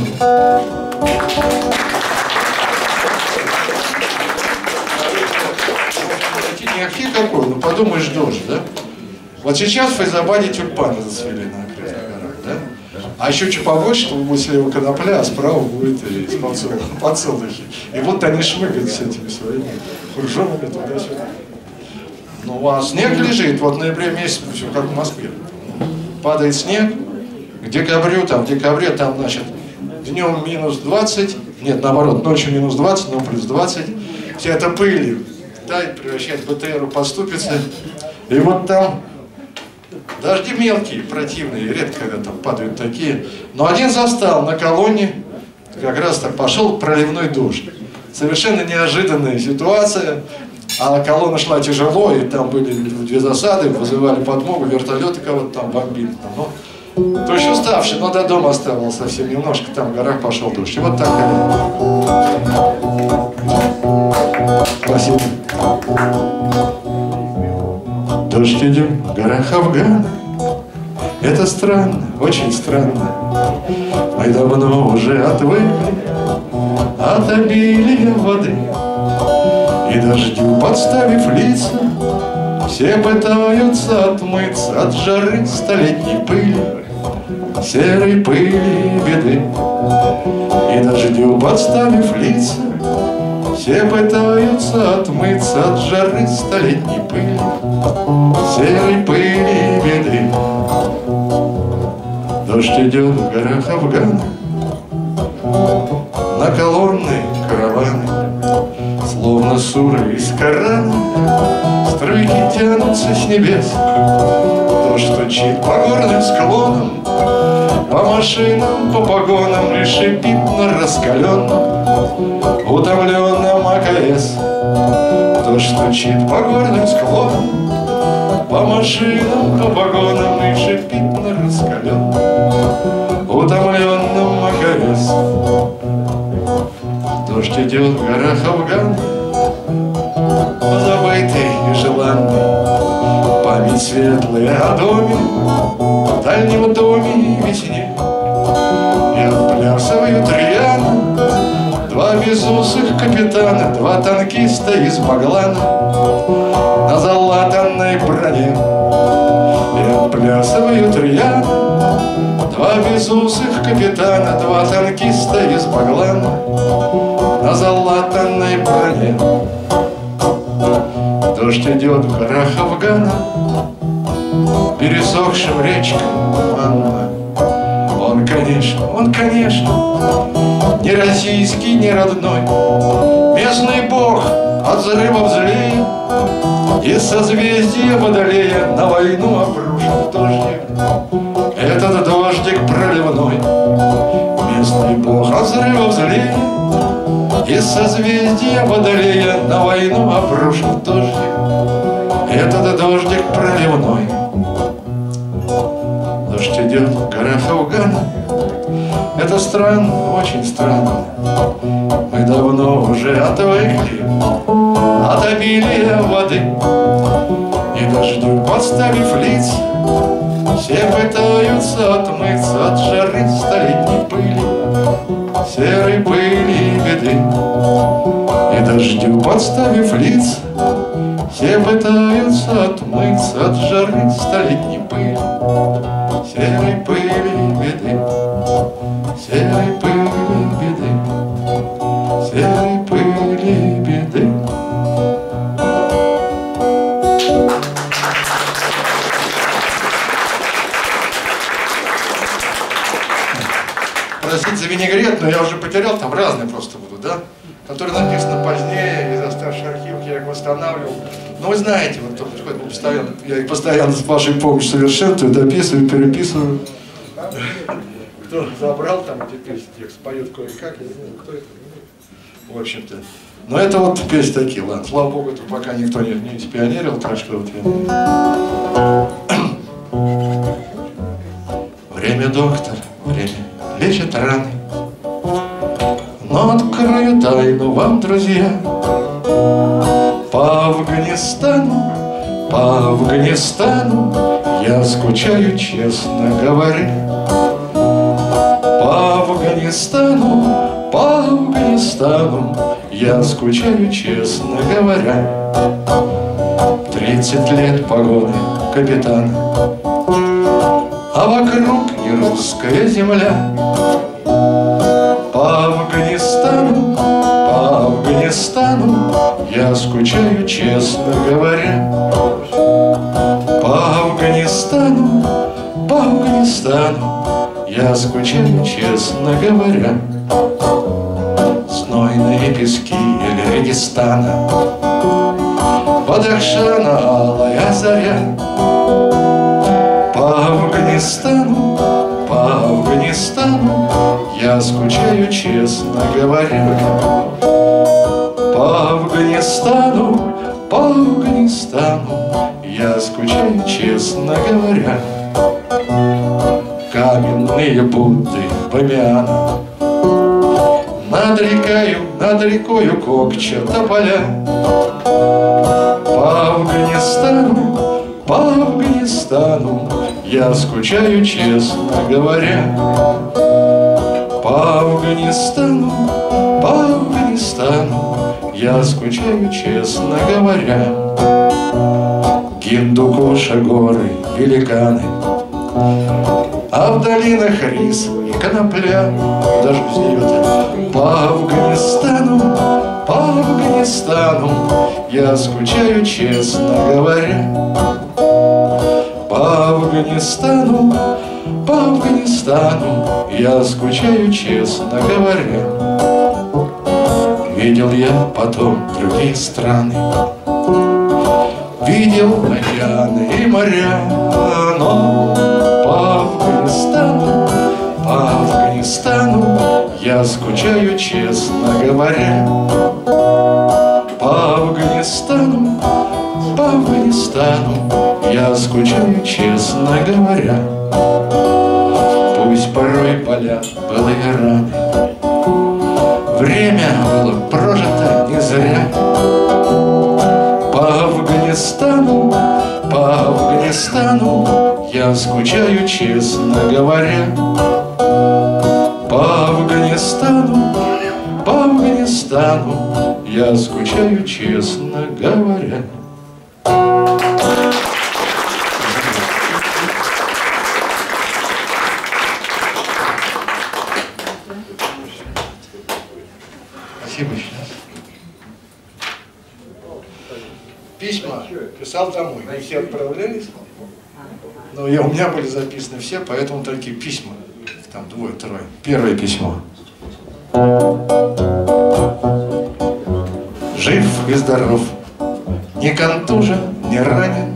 Не ахи какой, ну подумаешь, дождь, да? Вот сейчас в Файзабаде тюльпаны зацвели на окрестных горах, да? А еще чуть побольше, чтобы будет слева конопля, а справа будет и подсолнухи. И вот они шмыгают с этими своими кружонами туда-сюда. Ну а снег лежит, вот в ноябре месяце, все как в Москве. Падает снег, к декабрю, там, в декабре, там, значит, днем минус двадцать, нет, наоборот, ночью минус двадцать, но плюс двадцать. Вся эта пыль тает, превращает в БТР, подступится. И вот там дожди мелкие, противные, редко когда там падают такие. Но один застал на колонне, как раз так пошел проливной дождь. Совершенно неожиданная ситуация. А колонна шла тяжело, и там были две засады, вызывали подмогу, вертолеты кого-то там бомбили. Но, то есть уставший, но до дома оставался совсем немножко, там в горах пошел дождь. И вот так. Спасибо. Дождь идет в горах Афгана. Это странно, очень странно. Мы давно уже отвыкли от обилия воды. И дождю подставив лица, все пытаются отмыться от жары столетней пыли, серой пыли беды. И дождю подставив лица, все пытаются отмыться от жары столетней пыли, серой пыли беды. Дождь идет в горах Афгана, на колонны караваны, словно суры из Корана, струйки тянутся с небес. Дождь стучит по горным склонам, по машинам, по погонам, и шипит на раскаленном, утомленном АКС. Дождь стучит по горным склонам, по машинам, по погонам, и шипит на раскаленном, утомленном АКС. Дождь идет в горах Афгана, забытый и желанный, память светлая о доме, в дальнем доме и весне. И отплясывают рьяно два безусых капитана, два танкиста из Баглана на залатанной броне. И отплясывают рьяно два безусых капитана, два танкиста из Баглана на залатанной броне. Дождь идет в горах Афгана, пересохшим речкам манна. Он, конечно, он, конечно, не российский, не родной, местный бог от взрывов злее, из созвездия Водолея на войну обрушил дождик. Этот дождик взрывов злее, из созвездия Водолея на войну обрушил дождик. Этот дождик проливной. Дождь идет, гора Хаугана. Это странно, очень странно. Мы давно уже отвыкли от обилия воды. И дождю подставив лица, все пытаются отмыться от жары столетней пыли, серой пыли и беды. И дождю подставив лица, все пытаются отмыться от жары столетней пыли, серой пыли и беды, серой пыли и беды, серой пыли и беды. Простите за винегрет, но я уже потерял, там разные просто будут, да? Которые написаны позднее, из оставших архивов, я их восстанавливал. Но вы знаете, вот кто приходит, постоянно, я их постоянно с вашей помощью совершенствую, дописываю, переписываю. Кто забрал там, теперь текст поет кое-как, я не знаю, кто это. В общем-то. Но это вот песни такие, ладно. Слава Богу, это пока никто не, не спионерил, так что вот я... Время, доктор, время лечит раны. Но открою тайну вам, друзья. По Афганистану, по Афганистану я скучаю, честно говоря. По Афганистану, по Афганистану я скучаю, честно говоря. Тридцать лет погоны капитана, а вокруг не русская земля. По Афганистану, по Афганистану я скучаю, честно говоря. По Афганистану, по Афганистану я скучаю, честно говоря. Знойные пески или Регистана, Бадахшана алая заря. По Афганистану, по Афганистану я скучаю, честно говоря. По Афганистану, по Афганистану я скучаю, честно говоря. Каменные Будды Бамиана над рекою, над рекою Кокча тополя. По Афганистану, по Афганистану я скучаю, честно говоря. По Афганистану, по Афганистану я скучаю, честно говоря. Гиндукуша, горы, великаны, а в долинах рис и конопля. Даже без нее-то. По Афганистану, по Афганистану я скучаю, честно говоря. По Афганистану, по Афганистану я скучаю, честно говоря. Видел я потом другие страны, видел океаны и моря, но по Афганистану, по Афганистану я скучаю, честно говоря. По Афганистану, по Афганистану я скучаю, честно говоря. Пусть порой болят былые раны, время было прожито не зря. По Афганистану, по Афганистану я скучаю, честно говоря. По Афганистану, по Афганистану я скучаю, честно говоря. Спасибо еще раз. Письма писал домой. Не все отправлялись, но я, у меня были записаны все, поэтому такие письма. Там двое, трое. Первое письмо. Жив и здоров, не контужен, не ранен.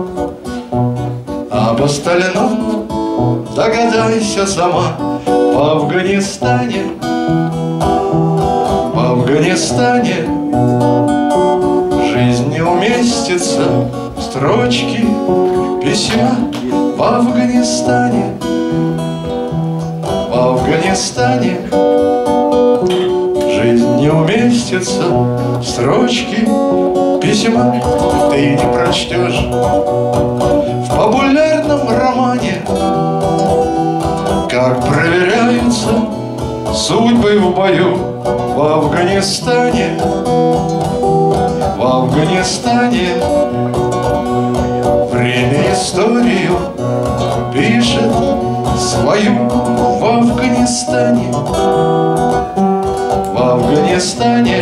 Об остальном догадайся сама. В Афганистане В Афганистане жизнь не уместится в строчки письма. В Афганистане, в Афганистане жизнь не уместится в строчки письма. Ты не прочтешь в популярном романе, как проверяются судьбы в бою. В Афганистане, в Афганистане время историю пишет свою. В Афганистане, в Афганистане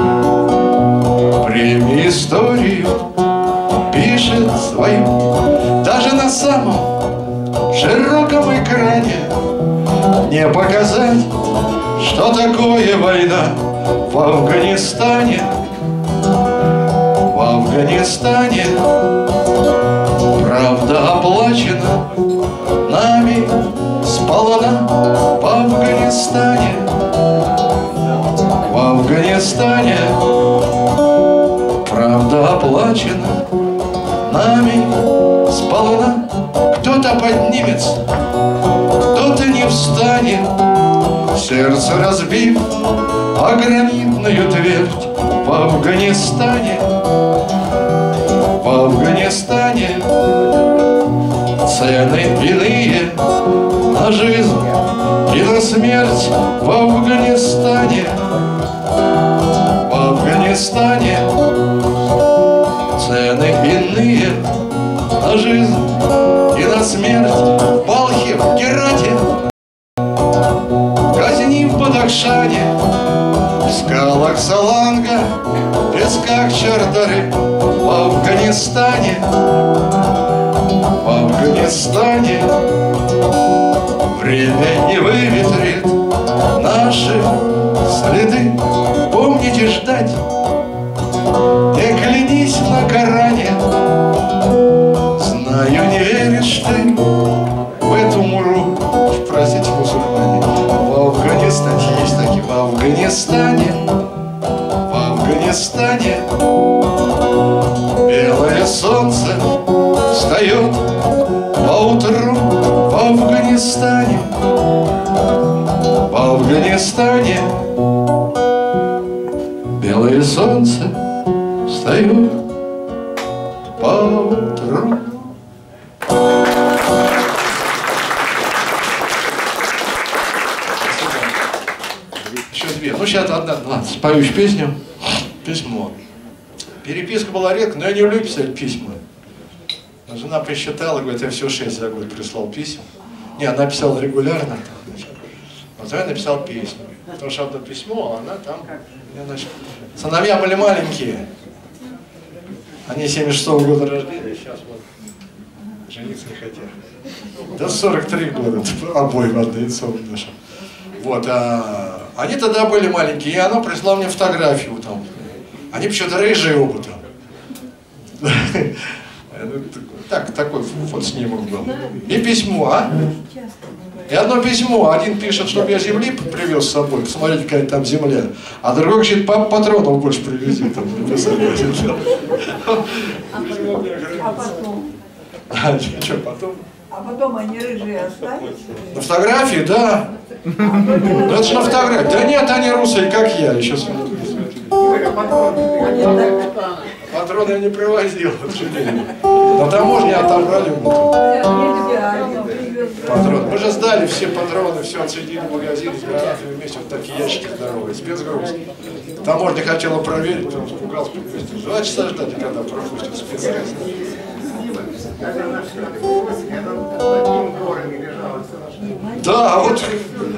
время историю пишет свою. Даже на самом широком экране не показать, что такое война. В Афганистане, в Афганистане правда оплачена нами сполна. В Афганистане, в Афганистане правда оплачена нами сполна. Кто-то поднимется, кто-то не встанет, сердце разбив о гранитную твердь. В Афганистане, в Афганистане цены иные на жизнь и на смерть. В Афганистане, в Афганистане цены иные на жизнь и на смерть. В Балхе, в Герате, в Газни, в Бадахшане, в скалах Саланга, в песках Чардары. В Афганистане, в Афганистане время не выветрит наши следы. Помните ждать, не клянись на Коране. Знаю, не веришь ты в эту муру. Простите, мусульмане. В Афганистане есть такие. В Афганистане, в Афганистане белое солнце встает поутру. В Афганистане, в Афганистане белое солнце встает поутру. Еще две. Ну, сейчас одна, ладно, спою песню. Письмо. Переписка была редко, но я не люблю писать письма. Жена посчитала, говорит, я все шесть за год прислал писем. Не, она писала регулярно. Вот я написал песню. Потому что одно письмо, а она там... Значит, сыновья были маленькие. Они семьдесят шестого года рождения, сейчас вот жениться не хотят. Да сорок три года, обоим однояйцовым нашим. Вот, а они тогда были маленькие, и она прислала мне фотографию там. Они почему-то рыжие оба там. Так, такой фотоснимок был. И письмо, а? И одно письмо. Один пишет, чтобы я земли привез с собой, посмотрите, какая там земля. А другой говорит, пап, патронов больше привези. Там, А потом? А что потом? А потом они рыжие остались? На фотографии, да. Ну это же на фотографии. Да нет, они русые, как я. Я сейчас... Патроны я не привозил. На таможне отобрали. Патроны. Мы же сдали все патроны, все отсоединили в магазин с гранатами вместе. Вот такие ящики здоровые, спецгруз. Таможня хотела проверить, потом испугался. Два часа ждать, когда пропустят спецгруз. Да, а вот...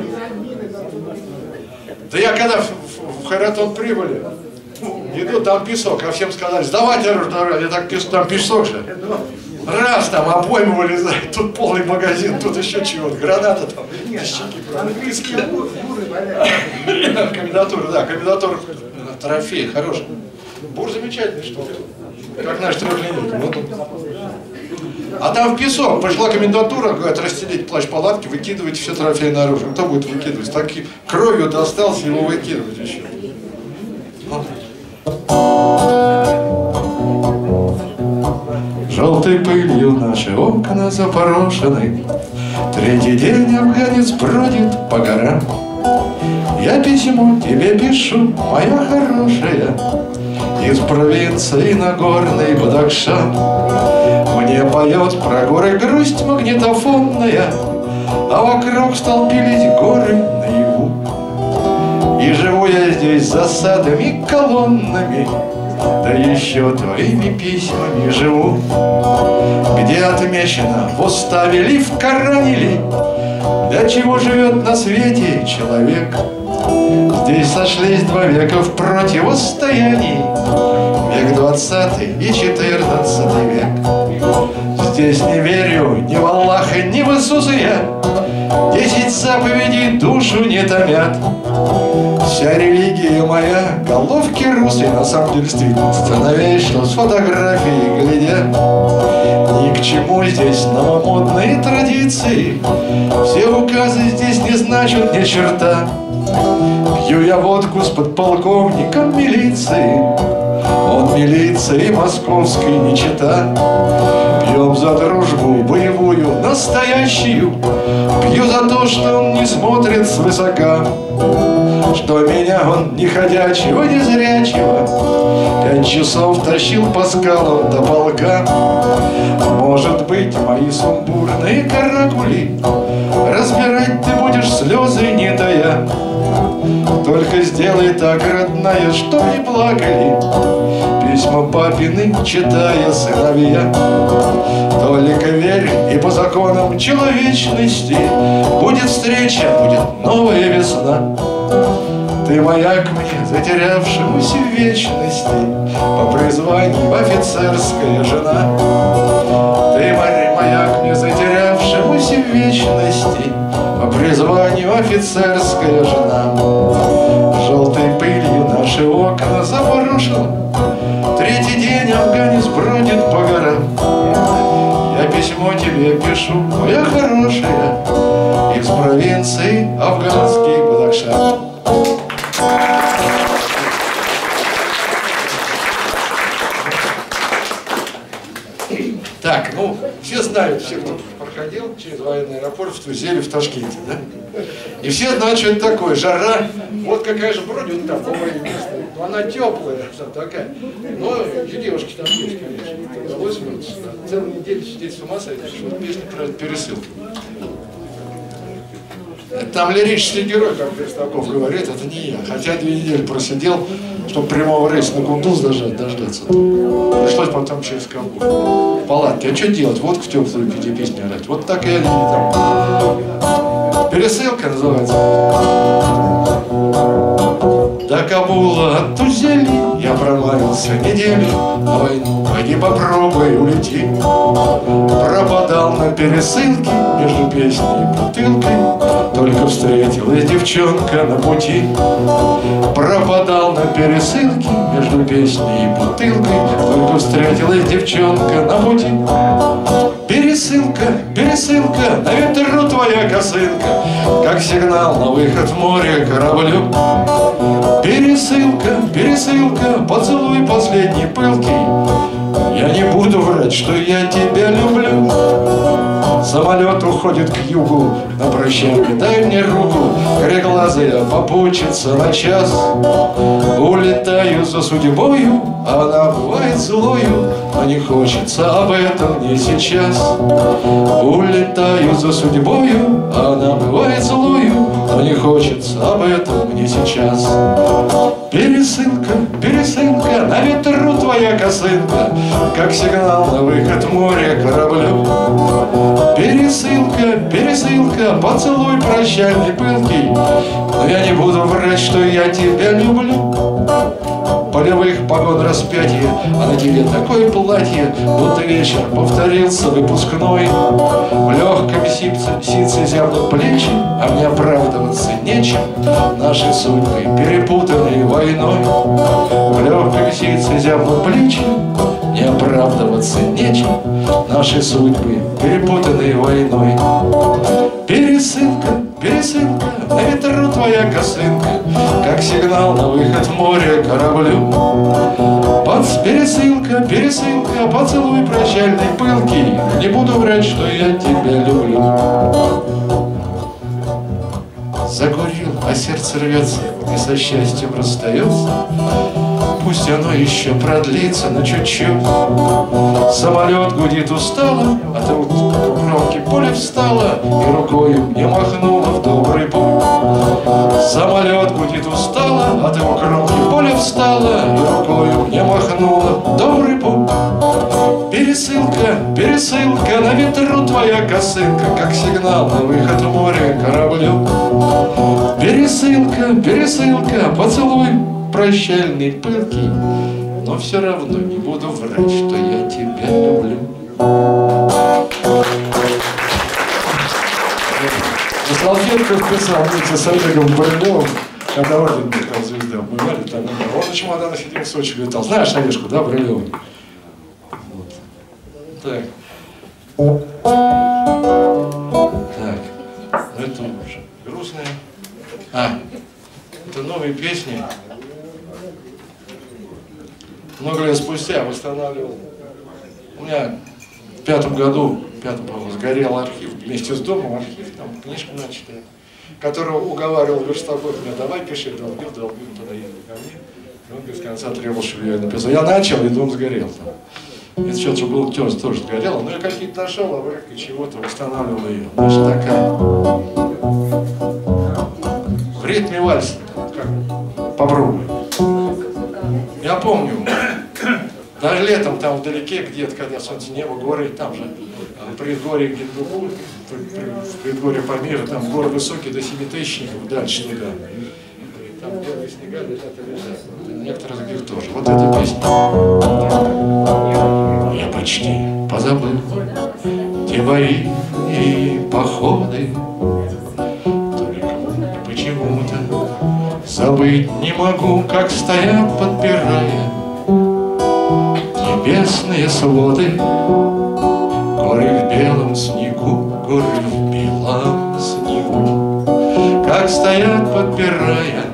Да я когда в, в, в Хайратон прибыли, иду, там песок, а всем сказали, сдавайте оружие, я так песок, там песок же. Раз там обоймы вылезают, тут полный магазин, тут еще чего-то, граната там, песчинки, виски. Комендатура, да, комендатура, трофей, хороший. Бур замечательный, что как наш трехлинейка. А там в песок. Пришла комендатура, говорят, расстелить плащ-палатки, выкидывать все трофейное оружие. Кто будет выкидывать? Так кровью достался, его выкидывать еще. Желтой пылью наши окна запорошены. Третий день афганец бродит по горам. Я письмо тебе пишу, моя хорошая, из провинции Нагорный Бадахшан. Мне поет про горы грусть магнитофонная, а вокруг столпились горы наяву. И живу я здесь засадами, колоннами, да еще твоими письмами живу. Где отмечено в уставе ли, в Коране ли, для чего живет на свете человек. Здесь сошлись два века в противостоянии, век двадцатый и четырнадцатый век. Здесь не верю ни в Аллаха, ни в Иисуса я. Десять заповедей душу не томят. Вся религия моя, головки русые, на самом деле стыдно становись, что с фотографией глядя. Ни к чему здесь новомодные традиции, все указы здесь не значат ни черта. Пью я водку с подполковником милиции, он милиции московской не чета. Пьем за дружбу боевую, настоящую, пью за то, что он не смотрит свысока, что меня он ни ходячего, ни зрячего пять часов тащил по скалам до полка. Может быть, мои сумбурные каракули разбирать ты будешь слезы не тая. Только сделай так, родная, что не плакали письма папины, читая сыновья. Только верь, и по законам человечности будет встреча, будет новая весна. Ты маяк мне, затерявшемуся в вечности, по призванию офицерская жена. Ты маяк мне, затерявшемуся в вечности, по призванию офицерская жена. Желтой пылью наши окна запорошены. Третий день афганец бродит по горам. Я письмо тебе пишу, моя хорошая, из провинции афганский Бадахшан. Так, ну, все знают, все, кто проходил через военный аэропорт в Тузеле, в Ташкенте, да? И все знают, что это такое. Жара, вот какая же бродит там, по-моему, но она теплая, там такая. Но и девушки там есть, конечно. Удалось мне целую неделю сидеть с ума сойти, что вот песня про пересылку. Там лирический герой, как Верстаков говорит, это не я. Хотя две недели просидел, чтобы прямого рейса на Кундуз дождаться. Пришлось потом через Кабул. В палатке. А что делать? Вот в теплую пяти песни орать. Вот так и они там. Пересылка называется. До Кабула от Тузели я промарился неделю. На войну пойди попробуй, улети. Пропадал на пересылке между песней и бутылкой. Только встретилась девчонка на пути. Пропадал на пересылке между песней и бутылкой. Только встретилась девчонка на пути. Пересылка, пересылка, на ветру твоя косынка, как сигнал на выход в море кораблю. Пересылка, пересылка, поцелуй последний пылкий. Я не буду врать, что я тебя люблю. Самолет уходит к югу на прощание, дай мне руку, кореглазая попутчица на час. Улетаю за судьбою, а она бывает злою, но не хочется об этом мне сейчас. Улетаю за судьбою, а она бывает злою, но не хочется об этом мне сейчас. Пересылка, пересылка, на ветру твоя косынка, как сигнал на выход в море кораблю. Пересылка, пересылка, поцелуй прощальный пылкий, но я не буду врать, что я тебя люблю. Полевых погон распятие, а на тебе такое платье, будто вечер повторился выпускной. В легком ситце, ситце зябнут плечи, а мне оправдываться нечем. Наши судьбы перепутаны войной. В легком ситце зябнут плечи, не оправдываться. оправдываться нечем. Наши судьбы, перепутанные войной. Пересылка, пересылка, на ветру твоя косынка, как сигнал на выход в море кораблю. Поц, пересылка, пересылка, поцелуй прощальный пылкий, не буду врать, что я тебя люблю. Закурил, а сердце рвется и со счастьем расстается. Пусть оно еще продлится, но чуть-чуть. Самолет гудит устало, а ты у кромки поля встала и рукою мне махнула в добрый путь. Самолет гудит устало, а ты у кромки поля встала и рукою мне махнула в добрый путь. Пересылка, пересылка, на ветру твоя косынка, как сигнал на выход в море кораблю. Пересылка, пересылка, поцелуй прощальный пылкий, но все равно не буду врать, что я тебя люблю. На салфетках писал вместе с Олегом Брылевым, когда орден Михаил Звезда бывали, там он на чемоданах сидел в Сочи летал. Знаешь Олежку, да, Брылева? Вот. Так. Так. Ну это уже грустное. А, это новые песни. Много лет спустя восстанавливал. У меня в пятом году, в пятом, по-моему, сгорел архив, вместе с домом архив, там книжка начатая, которого уговаривал Верстаков меня: давай пиши, долбил, долбил, подоехал ко мне. И он без конца требовал, чтобы я написал. Я начал, и дом сгорел там. Это что-то, что было тоже, тоже сгорело, но я какие-то нашел, обрывки чего-то, восстанавливал ее. Значит, такая. В ритме вальса. Как? Попробуй. Я помню, даже летом там вдалеке, где-то, когда солнце небо, горы, там же, в предгорье Гиндукут, в предгорье Памира, там горы высокие, до семитысячников, дальше снега. Там белые снега лежат и лежат. Некоторые других тоже. Вот эта песня. Я почти позабыл те бои и походы, только почему-то забыть не могу, как стоят, подпирая небесные своды. Горы в белом снегу, горы в белом снегу, как стоят, подпирая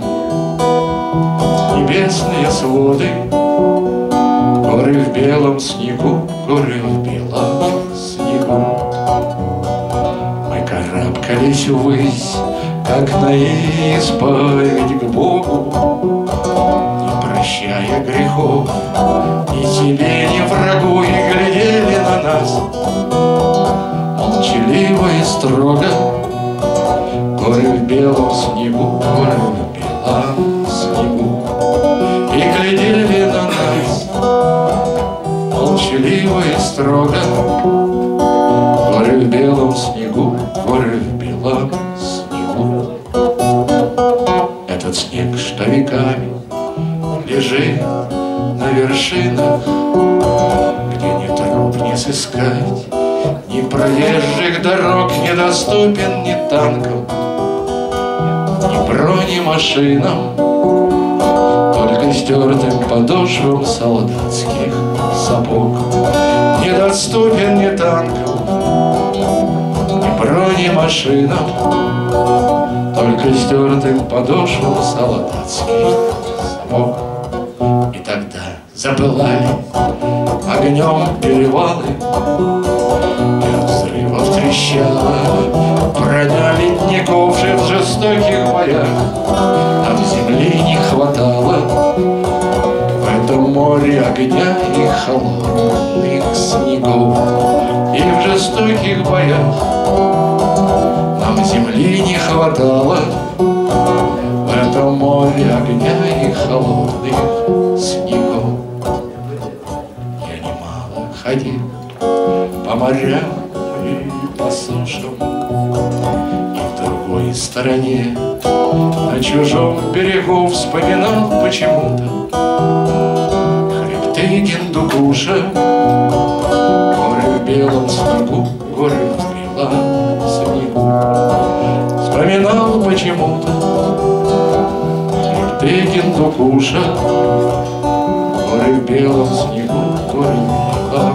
небесные своды. Горы в белом снегу, горы в белом снегу. Мы карабкались ввысь, как на исповедь к Богу, не прощая грехов ни себе, ни врагу, и глядели на нас молчаливо и строго. Горы в белом снегу, горы в белом снегу, и глядели на нас молчаливо и строго. Горы в белом снегу, горы в белом снегу. Этот снег, что веками лежит на вершинах, где ни троп не сыскать, ни проезжих дорог, недоступен ни танкам, ни бронемашинам, только стертым подошвам солдатских сапог. Недоступен ни танкам, ни бронемашинам, только стертым подошвам солдатских сапог. И тогда запылали огнем перевалы, и от взрывов трещала броня ледников же в жестоких боях. Нам земли не хватало в этом море огня и холодных снегов. И в жестоких боях нам земли не хватало в этом море огня и холодных снегов. Я немало ходил по морям и по сушам, и в другой стороне на чужом берегу вспоминал почему-то хребты Гиндукуша. Горы в белом снегу, горы в белом снегу, вспоминал почему-то хребты Гиндукуша. Горы в белом снегу, горы в белом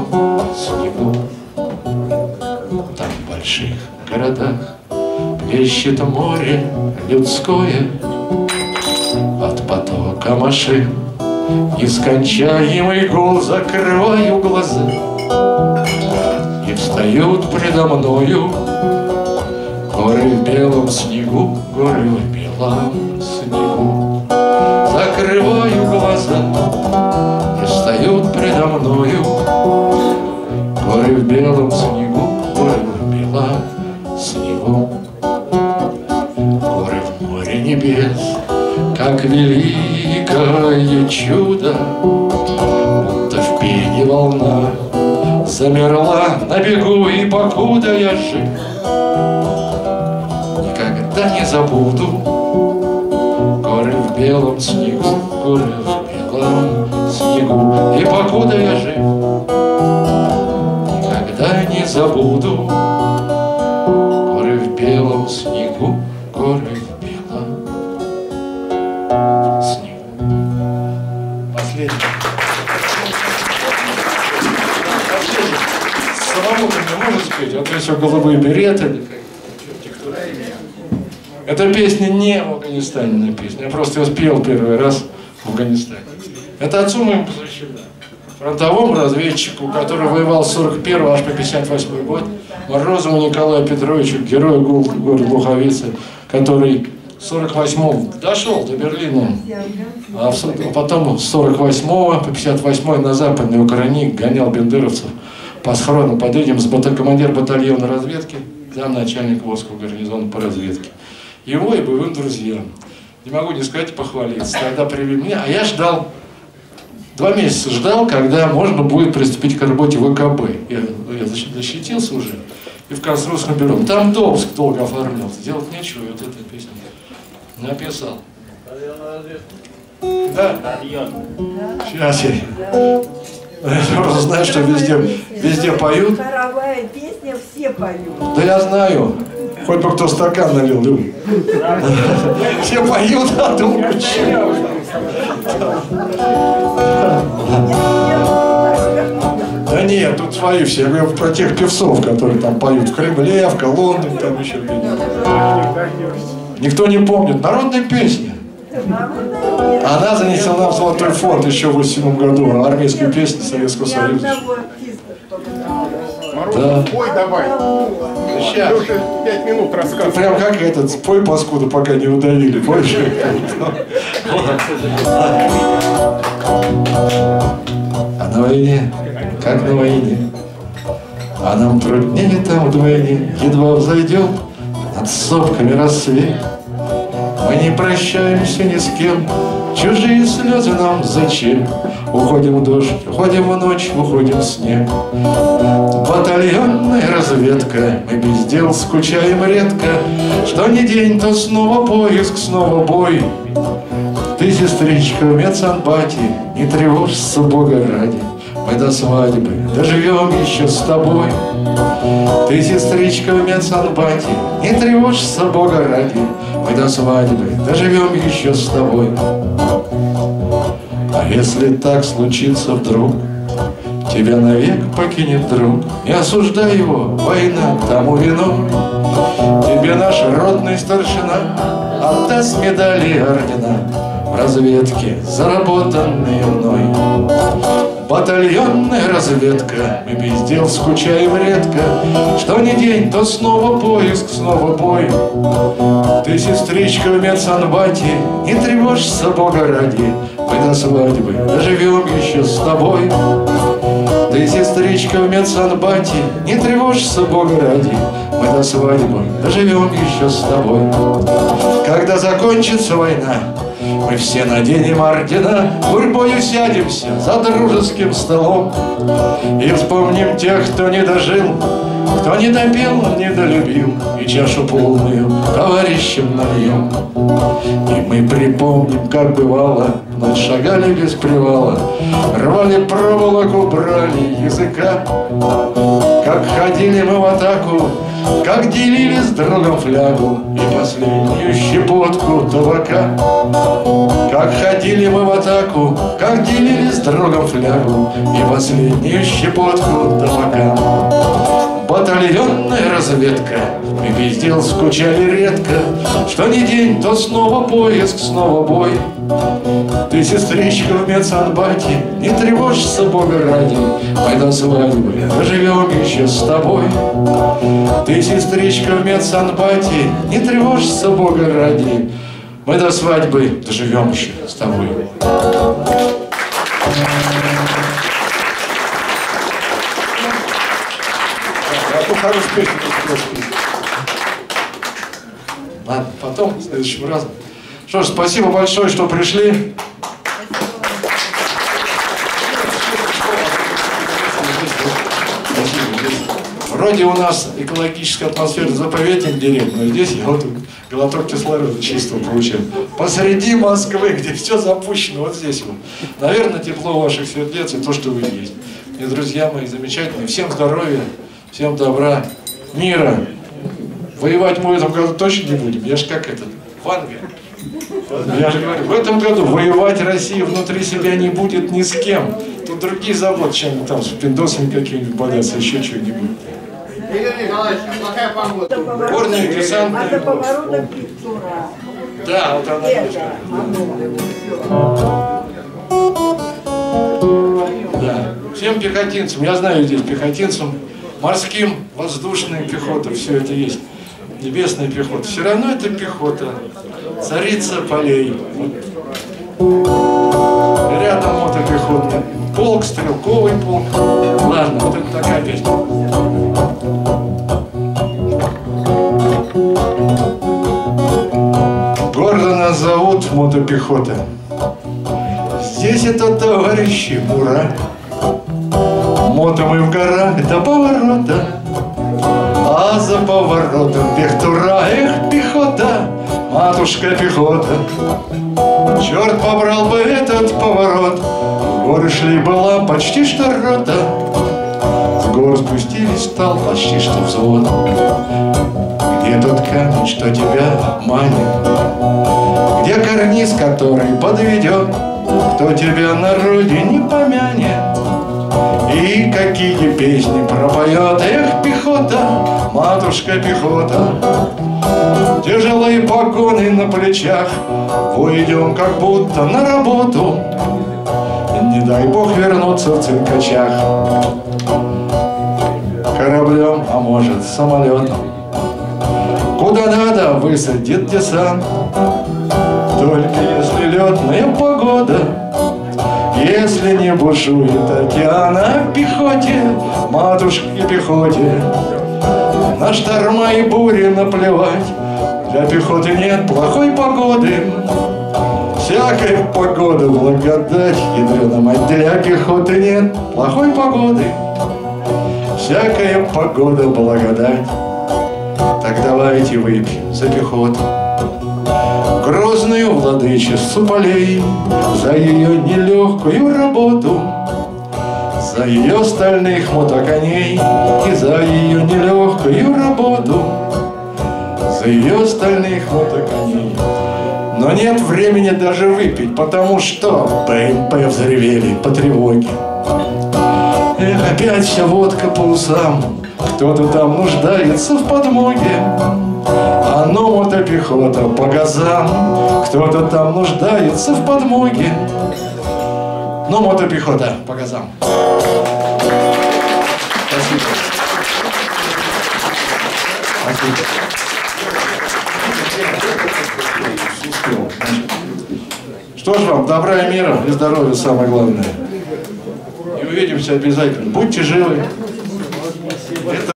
больших городах плещет море людское от потока машин. Нескончаемый гул, закрываю глаза, и встают предо мною горы в белом снегу, горы в белом снегу. Закрываю глаза, и встают предо мною горы в белом снегу, горы в белом снегу. Горы в море небес, как великое чудо, будто в пене волна замерла на бегу, и покуда я жив, никогда не забуду горы в белом снегу, горы в белом снегу. И покуда я жив, никогда не забуду горы в белом снегу, горы в белом снегу. Последний. Последний. Самому-то не можешь спеть, а то еще голубые береты. Эта песня не в Афганистане написана. Я просто ее спел первый раз в Афганистане. Это отцу моему посвящено. Фронтовому разведчику, который воевал с сорок первого аж по пятьдесят восьмой год, Морозову Николаю Петровичу, герою города Луховицы, который в сорок восьмом дошел до Берлина, а потом с сорок восьмого по пятьдесят восьмой на Западной Украине гонял бендеровцев по схрону под этим с командир батальона разведки, замначальник Волжского гарнизона по разведке. Его и боевым друзьям. Не могу не сказать, похвалиться. Тогда привели меня, а я ждал, два месяца ждал, когда можно будет приступить к работе в ВКБ. Я, я защитился уже и в Конструкторском бюро. Там допуск долго оформлял, делать нечего, и вот эту песню написал. Да? Сейчас я. Я просто знаю, что везде, везде поют. Хоровая песня, все поют. Да я знаю. Хоть бы кто стакан налил, Люба. Все поют, а думаю, чего? Да нет, тут свои все. Я говорю про тех певцов, которые там поют в Кремле, в Лондоне, там еще где-то. Никто не помнит. Народная песня. Она занесена в Золотой фонд еще в восемьдесят седьмом году. Армейская песня Советского Союза. Да. Пой давай. Сейчас. Ты уже пять минут рассказывай. Прям как этот, пой паскуду, пока не удавили. Помнишь? А на войне, как на войне, а нам труднее там вдвойне. Едва взойдет над сопками рассвет, мы не прощаемся ни с кем. Чужие слезы нам зачем? Уходим в дождь, уходим в ночь, уходим в снег. Батальонная разведка, мы без дел скучаем редко. Что ни день, то снова поиск, снова бой. Ты, сестричка, в медсанбате, не тревожься, Бога ради. Мы до свадьбы доживем еще с тобой. Ты, сестричка, в медсанбате, не тревожься, Бога ради. Мы до свадьбы доживем еще с тобой. А если так случится вдруг, тебя навек покинет друг, не осуждай его, война тому вину. Тебе наш родный старшина отдаст медали и ордена в разведке, заработанные мной. Батальонная разведка, мы без дел скучаем редко. Что ни день, то снова поиск, снова бой. Ты, сестричка, в медсанбате, не тревожься, Бога ради. Мы до свадьбы доживем еще с тобой. Ты, сестричка, в медсанбате, не тревожься, Бога ради. Мы до свадьбы доживем еще с тобой. Когда закончится война, мы все наденем ордена, гурьбою сядемся за дружеским столом и вспомним тех, кто не дожил, кто не допел, не долюбил, и чашу полную товарищам нальем. И мы припомним, как бывало, ночь шагали без привала, рвали проволоку, брали языка, как ходили мы в атаку, как делили с другом флягу и последнюю щепотку табака. Как ходили мы в атаку, как делили с другом флягу и последнюю щепотку табака. Батальонная разведка, мы без дел скучали редко. Что ни день, то снова поиск, снова бой. Ты, сестричка, в медсанбате, не тревожься, Бога ради, мы до свадьбы доживем еще с тобой. Ты, сестричка, в медсанбате, не тревожься, Бога ради, мы до свадьбы доживем еще с тобой. Хороший песня, ладно, потом, следующим разом. Что ж, спасибо большое, что пришли. Вроде у нас экологическая атмосфера, заповедник деревьев, но здесь я вот глоток кислорода чистого получил. Посреди Москвы, где все запущено, вот здесь вот. Наверное, тепло ваших сердец и то, что вы есть. И, друзья мои, замечательные. Всем здоровья. Всем добра, мира. Воевать мы в этом году точно не будем. Я же как этот, Ванга. Я же говорю, в этом году воевать Россия внутри себя не будет ни с кем. Тут другие заботы, чем там с пиндосами какими-нибудь бодаться, еще чего-нибудь. Игорь Николаевич, плохая погода. Горные десантные. А до поворота Пиццура. Да, вот она. Да. Всем пехотинцам, я знаю здесь пехотинцам, морским, воздушная пехота, все это есть. Небесная пехота. Все равно это пехота. Царица полей. Рядом мотопехотный полк, стрелковый полк. Ладно, вот это такая песня. Гордо нас зовут мотопехота. Здесь это товарищи, ура! Мото мы в горах до поворота, а за поворотом пехтура, эх, пехота, матушка пехота. Черт побрал бы этот поворот, в горы шли была почти что рота, с гор спустились стал почти что взвод. Где тот камень, что тебя обманет? Где карниз, который подведет? Кто тебя на родине помянет? И какие песни пропоет? Эх, пехота, матушка пехота. Тяжелые погоны на плечах, уйдем как будто на работу. Не дай бог вернуться в циркачах. Кораблем, а может самолетом. Куда надо, высадит десант. Только если летная погода, если не бушует океан, а пехоте, матушке пехоте, на шторма и бури наплевать. Для пехоты нет плохой погоды, всякая погода благодать, ядрёна мать. Для пехоты нет плохой погоды, всякая погода благодать. Так давайте выпьем за пехоту, грозную владычицу полей, за ее нелегкую работу, за ее стальных мотоконей и за ее нелегкую работу, за ее стальных мотоконей. Но нет времени даже выпить, потому что БМП взревели по тревоге. Эх, опять вся водка по усам, кто-то там нуждается в подмоге. А ну, мотопехота по газам, кто-то там нуждается в подмоге. Ну, мотопехота по газам. Спасибо. Спасибо. Что ж вам, добра и мира и здоровья самое главное. И увидимся обязательно. Будьте живы.